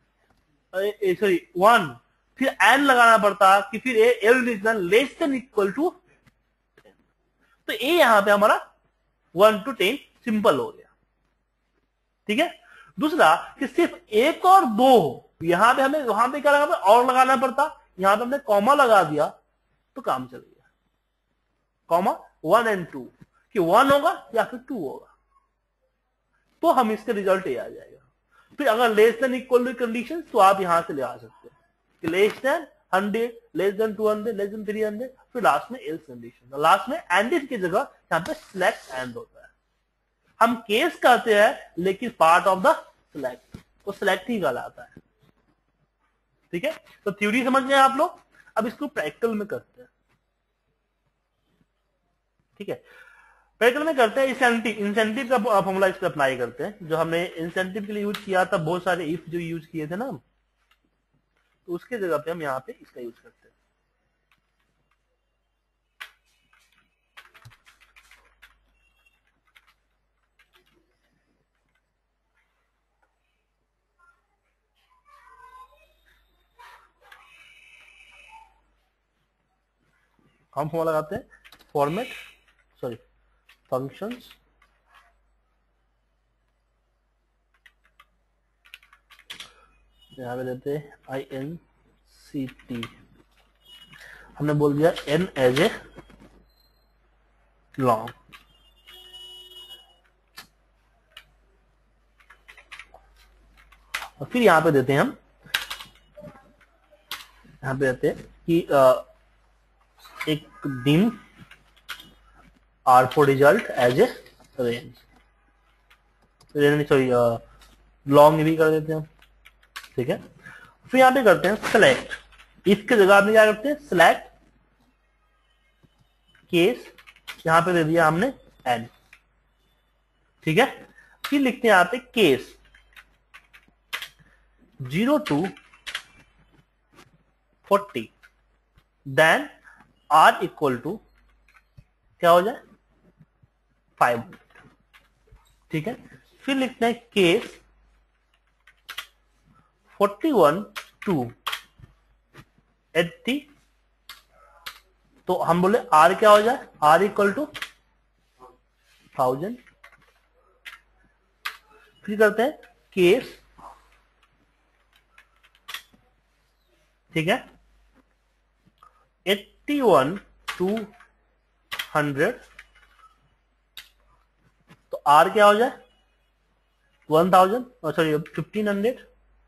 sorry one, फिर एन लगाना पड़ता है कि फिर L region less than equal to ten. तो ये यहां पे हमारा वन टू टेन सिंपल हो गया, ठीक है। दूसरा कि सिर्फ एक और दो हो, यहां पे हमें वहां पे क्या लगाना, और लगाना पड़ता, यहां पे हमने कॉमा लगा दिया तो काम चल गया। कॉमा वन एंड टू, कि वन होगा या फिर टू होगा, तो हम इसके रिजल्ट ये आ जाएगा। फिर अगर less than equal to condition तो आप यहां से ले आ सकते हैं कि less than hundred, less than two hundred, less than three hundred, फिर लास्ट में एल्स कंडीशन, लास्ट में एंड इफ की जगह यहां पे सिलेक्ट एंड होता है। हम केस कहते हैं लेकिन पार्ट ऑफ द सिलेक्ट, तो सिलेक्ट ही कहलाता है, ठीक है। तो थ्योरी समझ गए आप लोग, अब इसको प्रैक्टिकल में करते हैं, ठीक है। प्रैक्टिकल में करते हैं इंसेंटिव, इंसेंटिव का फॉर्मूला इस पर अप्लाई करते हैं, जो हमने इंसेंटिव के लिए यूज किया था, बहुत सारे इफ जो यूज किए थे ना, तो उसके जगह पे हम यहाँ पे इसका यूज करते हैं। हम फॉर्मूला लगाते हैं, फॉर्मेट सॉरी फंक्शंस यहां पे देते हैं आई एन सी टी, हमने बोल दिया एन एज ए लॉन्ग, और फिर यहां पे देते हैं हम, यहां पे देते हैं कि आ, एक dim R for result as a range, range sorry long भी कर देते हैं, ठीक है। फिर यहां पे करते हैं सेलेक्ट, इसके जगह आपने क्या करते हैं, सेलेक्ट केस, यहां पे दे दिया हमने एन, ठीक है। फिर लिखते हैं यहां पे case zero to forty, then R equal to क्या हो जाए फाइव हंड्रेड। ठीक है, फिर लिखते हैं case forty one to eighty, तो हम बोले आर क्या हो जाए, आर इक्वल टू थाउजेंड। फिर करते हैं केस, ठीक है, एट्टी वन टू हंड्रेड, तो आर क्या हो जाए one thousand, sorry fifteen hundred.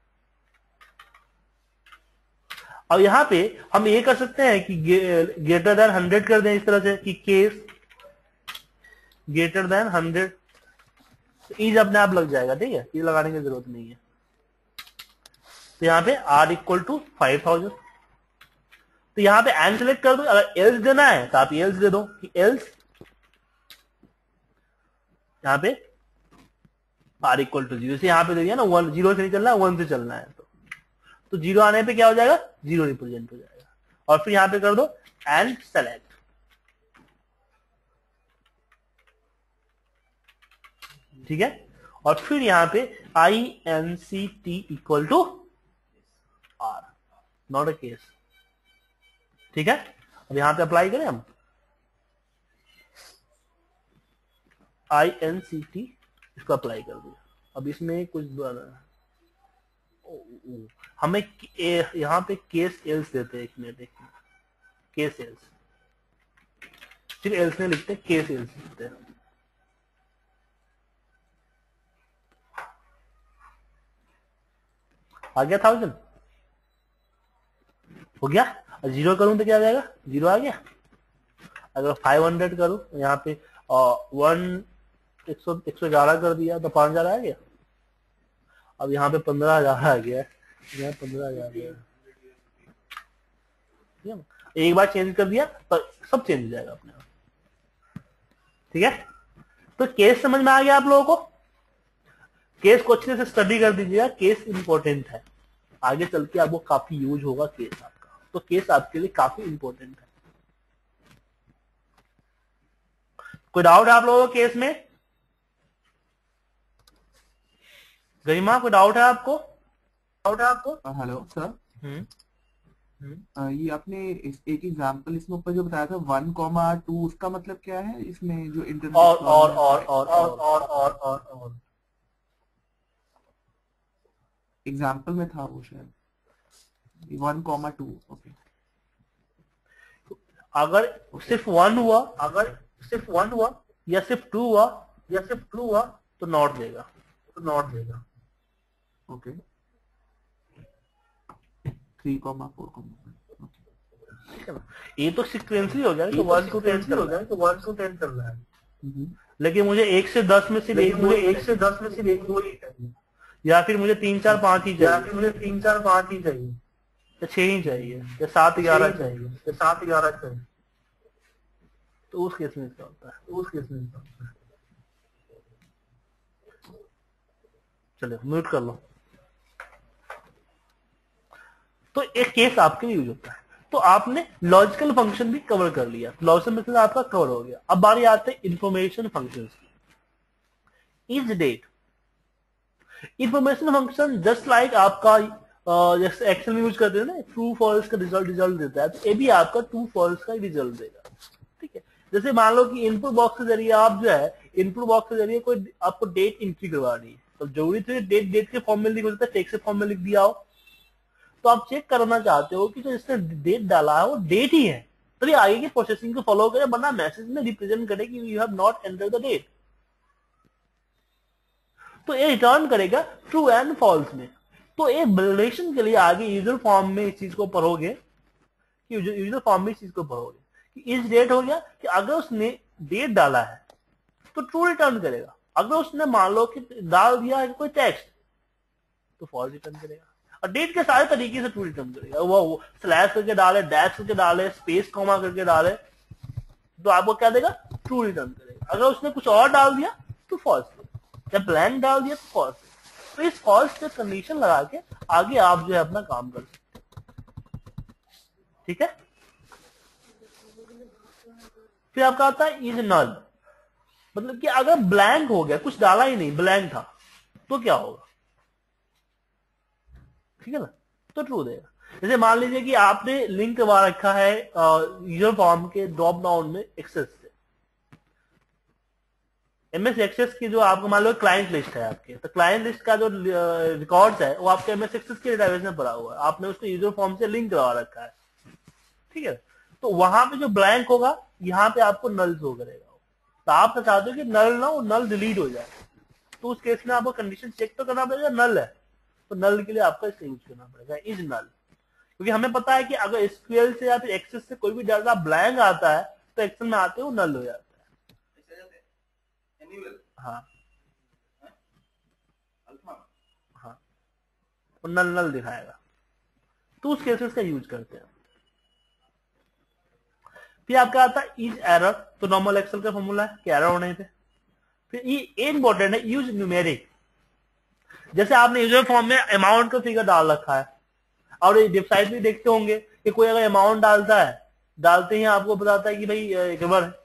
अब यहां पे हम ये कर सकते हैं कि ग्रेटर देन हंड्रेड कर दें इस तरह से कि केस ग्रेटर देन हंड्रेड, ईज अपने आप लग जाएगा। ठीक है, ईज लगाने की जरूरत नहीं है। तो यहाँ पे R equal to five thousand, तो यहाँ पे एंड सेलेक्ट कर दो। अगर एल्स देना है तो आप एल्स दे दो कि एल्स यहाँ पे आर इक्वल टू जीरो से यहाँ पे दे दिया ना, वन जीरो से नहीं चलना है, वन से चलना है, तो तो जीरो आने पे क्या हो जाएगा, जीरो रिप्रेजेंट हो जाएगा। और फिर यहाँ पे कर दो एंड सेलेक्ट, ठीक है, और फिर यहाँ पे I N C T equal to R, not a case. ठीक है, अब यहां पे अप्लाई करें हम आई एन सी टी, इसको अप्लाई कर दिया। अब इसमें कुछ हमें यहां पे केस एल्स देते हैं, एक मिनट एक मिनट, केस एल्स, फिर एल्स में लिखते हैं केस एल्स लिखते हैं। आ गया थाउजेंड, हो गया। जीरो करूं तो क्या आ जाएगा, जीरो आ गया। अगर फाइव हंड्रेड करूं तो यहाँ पे वन एक सौ एक सौ ग्यारह कर दिया तो पांच हजार आ गया। अब यहाँ पे पंद्रह हजार आ गया, यहाँ पंद्रह हजार गया। एक बार चेंज कर दिया तो सब चेंज हो जाएगा अपने आप। ठीक है, तो केस समझ में आ गया आप लोगों को। केस को अच्छे से स्टडी कर दीजिएगा, केस इंपॉर्टेंट है, आगे चल के आपको काफी यूज होगा केस आपका, तो केस आपके लिए काफी इंपॉर्टेंट है। कोई डाउट है आप लोगों को केस में? गरिमा कोई डाउट है आपको? डाउट है आपको? हेलो सर, हम्म अ, ये आपने इस, एक एग्जांपल इसमें ऊपर जो बताया था वन कॉमा टू, उसका मतलब क्या है इसमें जो इंटरनेट और और और और और और और और और एग्जांपल में था वो शायद वन कॉमा टू। ओके, अगर सिर्फ वन हुआ, अगर सिर्फ वन हुआ या सिर्फ टू हुआ या सिर्फ टू हुआ तो नॉट देगा, तो नॉट देगा। Okay, three comma four comma, ठीक है ना, ये तो सीक्वेंसली हो गया, तो वन टू टेन हो गया, तो वन टू टेन चल रहा है। लेकिन मुझे एक से दस में सिर्फ एक, मुझे एक से दस में सिर्फ एक दो ही चाहिए, या फिर मुझे तीन चार पांच ही चाहिए, या फिर मुझे तीन चार पांच ही चाहिए, या छह ही चाहिए, या सात ग्यारह चाहिए, या सात ग्यारह चाहिए, तो उस केस में क्या होता है, तो उस केस में क्या होता है। चलो म्यूट कर लो। तो एक केस आपके लिए यूज होता है। तो आपने लॉजिकल फंक्शन भी कवर कर लिया, लॉजिकल फंक्शन आपका कवर हो गया। अब बारी आते हैं इंफॉर्मेशन फंक्शंस की। Is date information function just like आपका जैसे एक्सेल में यूज करते हैं ना, ट्रू फॉल्स का रिजल्ट रिजल्ट देता है, तो ये भी आपका ट्रू फॉल्स का रिजल्ट देगा। ठीक है, जैसे मान लो कि इनपुट बॉक्स के जरिए आप जो है इनपुट बॉक्स के जरिए कोई आपको डेट एंट्री करवानी है, तो जरूरी थी डेट डेट के फॉर्म में लिख सकता है, टेक्स्ट के फॉर्म में लिख दिया हो, तो आप चेक करना चाहते हो कि जो इसने डेट डाला है वो डेट ही है, तो ये आगे की प्रोसेसिंग को फॉलो करे, वरना मैसेज में रिप्रेजेंट करे कि you have not enter the date, तो ये रिटर्न करेगा ट्रू एंड फॉल्स में। तो एक वैलिडेशन के लिए आगे यूजर फॉर्म में इस चीज को पढ़ोगे, कि यूजर फॉर्म में इस चीज को पढ़ोगे कि इस डेट हो गया कि अगर उसने डेट डाला है तो ट्रू रिटर्न करेगा, अगर उसने मान लो कि डाल दिया है कोई टेक्स्ट तो फॉल्स रिटर्न करेगा, और डेट के सारे तरीके से ट्रू रिटर्न करेगा। वो, वो स्लैश करके डाले, डैश करके डाले, स्पेस कॉमा करके डाले, तो आपको क्या देगा, ट्रू रिटर्न करेगा। अगर उसने कुछ और डाल दिया तो फॉल्स, या ब्लैंक डाल दिया तो फॉल्स। तो इस फॉल्स पे कंडीशन लगा के आगे आप जो है अपना काम कर सकते हैं। ठीक है, फिर आपका आता है इज नल, मतलब कि अगर ब्लैंक हो गया, कुछ डाला ही नहीं, ब्लैंक था, तो क्या होगा? ठीक है ना, तो ट्रू देगा। जैसे मान लीजिए कि आपने लिंक करवा रखा है यूजर फॉर्म के ड्रॉप डाउन में एक्सेस से, एमएस एक्सेस की जो आपको मान लो क्लाइंट लिस्ट है आपके, तो क्लाइंट लिस्ट का जो रिकॉर्ड्स है वो आपके एमएस एक्सेस के डेटाबेस में पड़ा हुआ है, आपने उसको यूजर फॉर्म से लिंक करवा रखा है। ठीक है, तो वहां पे जो ब्लैंक होगा यहाँ पे आपको नल शो करेगा। तो आप तो चाहते हो कि नल ना हो, नल डिलीट हो जाए, तो उस केस में आपको कंडीशन चेक तो करना पड़ेगा, नल है तो नल के लिए आपको इसका यूज करना पड़ेगा इज नल, क्योंकि हमें पता है कि अगर एसक्यूएल से या फिर एक्सेस से कोई भी डाटा ब्लैंक आता है तो एक्सेल में आते हो नल हो जाता है। हाँ हाँ, तो नल नल दिखाएगा, तो उस केसेस का यूज करते हैं। फिर आपका आता है इज एरर, तो नॉर्मल एक्सेल का फॉर्मूला है कि एरर होने थे। फिर ये इंपॉर्टेंट है, यूज न्यूमेरिक, जैसे आपने यूजर फॉर्म में अमाउंट का फिगर डाल रखा है और वेबसाइट भी देखते होंगे कि कोई अगर अमाउंट डालता है, डालते ही आपको बताता है कि भाई रिवर है।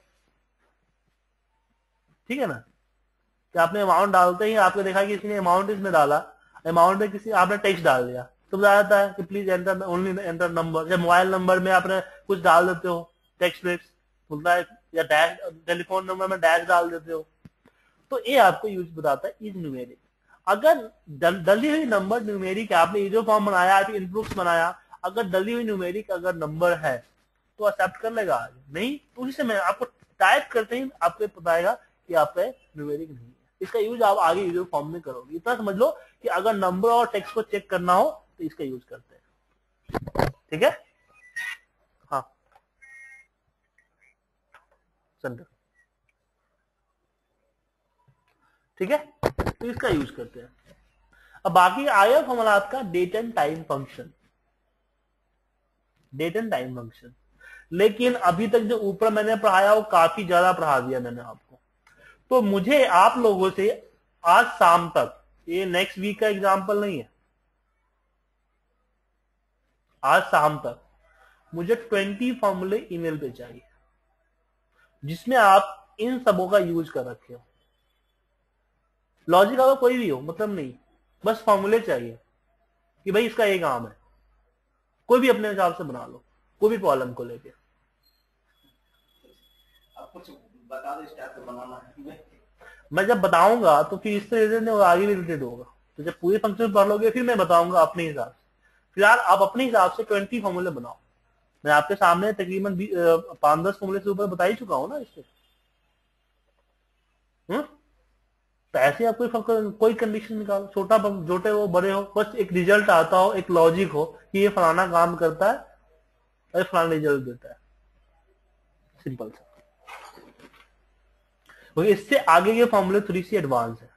ठीक है ना, कि आपने अमाउंट डालते ही आपको देखा कि किसी ने अमाउंट इसमें डाला, अमाउंट में किसी आपने टेक्स्ट डाल दिया तो बताता है कि please enter only enter number, या मोबाइल नंबर में आपने कुछ डाल देते हो टेक्स्ट में बोलता है, या डैश टेलीफोन नंबर में डैश डाल देते हो, तो ये आपको यूज बताता है इज न्यूमेरिक। अगर डल, डली हुई नंबर न्यूमेरिक है, आपने यूजर फॉर्म बनाया, फिर इनपुट्स बनाया, अगर डली हुई न्यूमेरिक अगर नंबर है तो एक्सेप्ट कर लेगा, आगे नहीं तो उसी से मैं आपको टाइप करते ही आपको बताएगा कि आपका न्यूमेरिक नहीं है। इसका यूज आप आगे यूजर फॉर्म में करोगे। इतना समझ लो कि अगर नंबर और टेक्स्ट को चेक करना हो तो इसका यूज करते हैं। ठीक है, हाँ सेंटर, ठीक है, तो इसका यूज करते हैं। अब बाकी आया फॉर्मूला आपका date and time function, date and time function, लेकिन अभी तक जो ऊपर मैंने पढ़ाया वो काफी ज्यादा पढ़ा दिया मैंने आपको, तो मुझे आप लोगों से आज शाम तक, ये नेक्स्ट वीक का एग्जाम्पल नहीं है, आज शाम तक मुझे ट्वेंटी फॉर्मूले ईमेल पे चाहिए जिसमें आप इन सबों का यूज कर रखे हो। लॉजिक अगर कोई भी हो मतलब नहीं, बस फॉर्मूले चाहिए कि भाई इसका ये काम है, कोई भी अपने हिसाब से बना लो, कोई भी प्रॉब्लम को लेके। आप कुछ बता दो स्टार्ट से बनाना है। मैं जब बताऊंगा तो फिर इस तरह से आगे भी रिलेटेड होगा, तो जब पूरे फंक्शन पढ़ लोगे फिर मैं बताऊंगा अपने हिसाब से। फिलहाल आप अपने हिसाब से ट्वेंटी फॉर्मूले बनाओ, मैं आपके सामने तकरीबन पांच दस फॉर्मूले से ऊपर बता ही चुका हूं ना इससे। हम्म, तो ऐसे आप कोई कोई कंडीशन निकालो, छोटा छोटे हो बड़े हो, बस एक रिजल्ट आता हो, एक लॉजिक हो कि ये फलाना काम करता है और फलाना रिजल्ट देता है, सिंपल सा। इससे आगे के फॉर्मूले थोड़ी सी एडवांस है।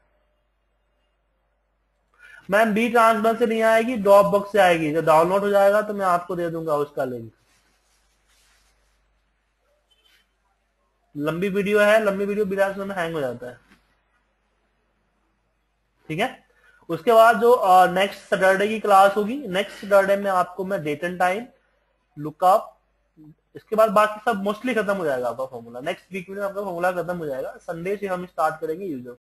मैम बी ट्रांसफर से नहीं आएगी, ड्रॉप बॉक्स से आएगी, जब डाउनलोड हो जाएगा तो मैं आपको दे दूंगा उसका लिंक। लंबी वीडियो है, लंबी वीडियो बिना सुनने हैंग हो जाता है। ठीक है, उसके बाद जो नेक्स्ट सैटरडे की क्लास होगी, नेक्स्ट सैटरडे में आपको मैं डेट एंड टाइम, लुकअप, इसके बाद बाकी सब मोस्टली खत्म हो जाएगा आपका फॉर्मूला। नेक्स्ट वीक में आपका फॉर्मूला खत्म हो जाएगा, संडे से हम स्टार्ट करेंगे यूजर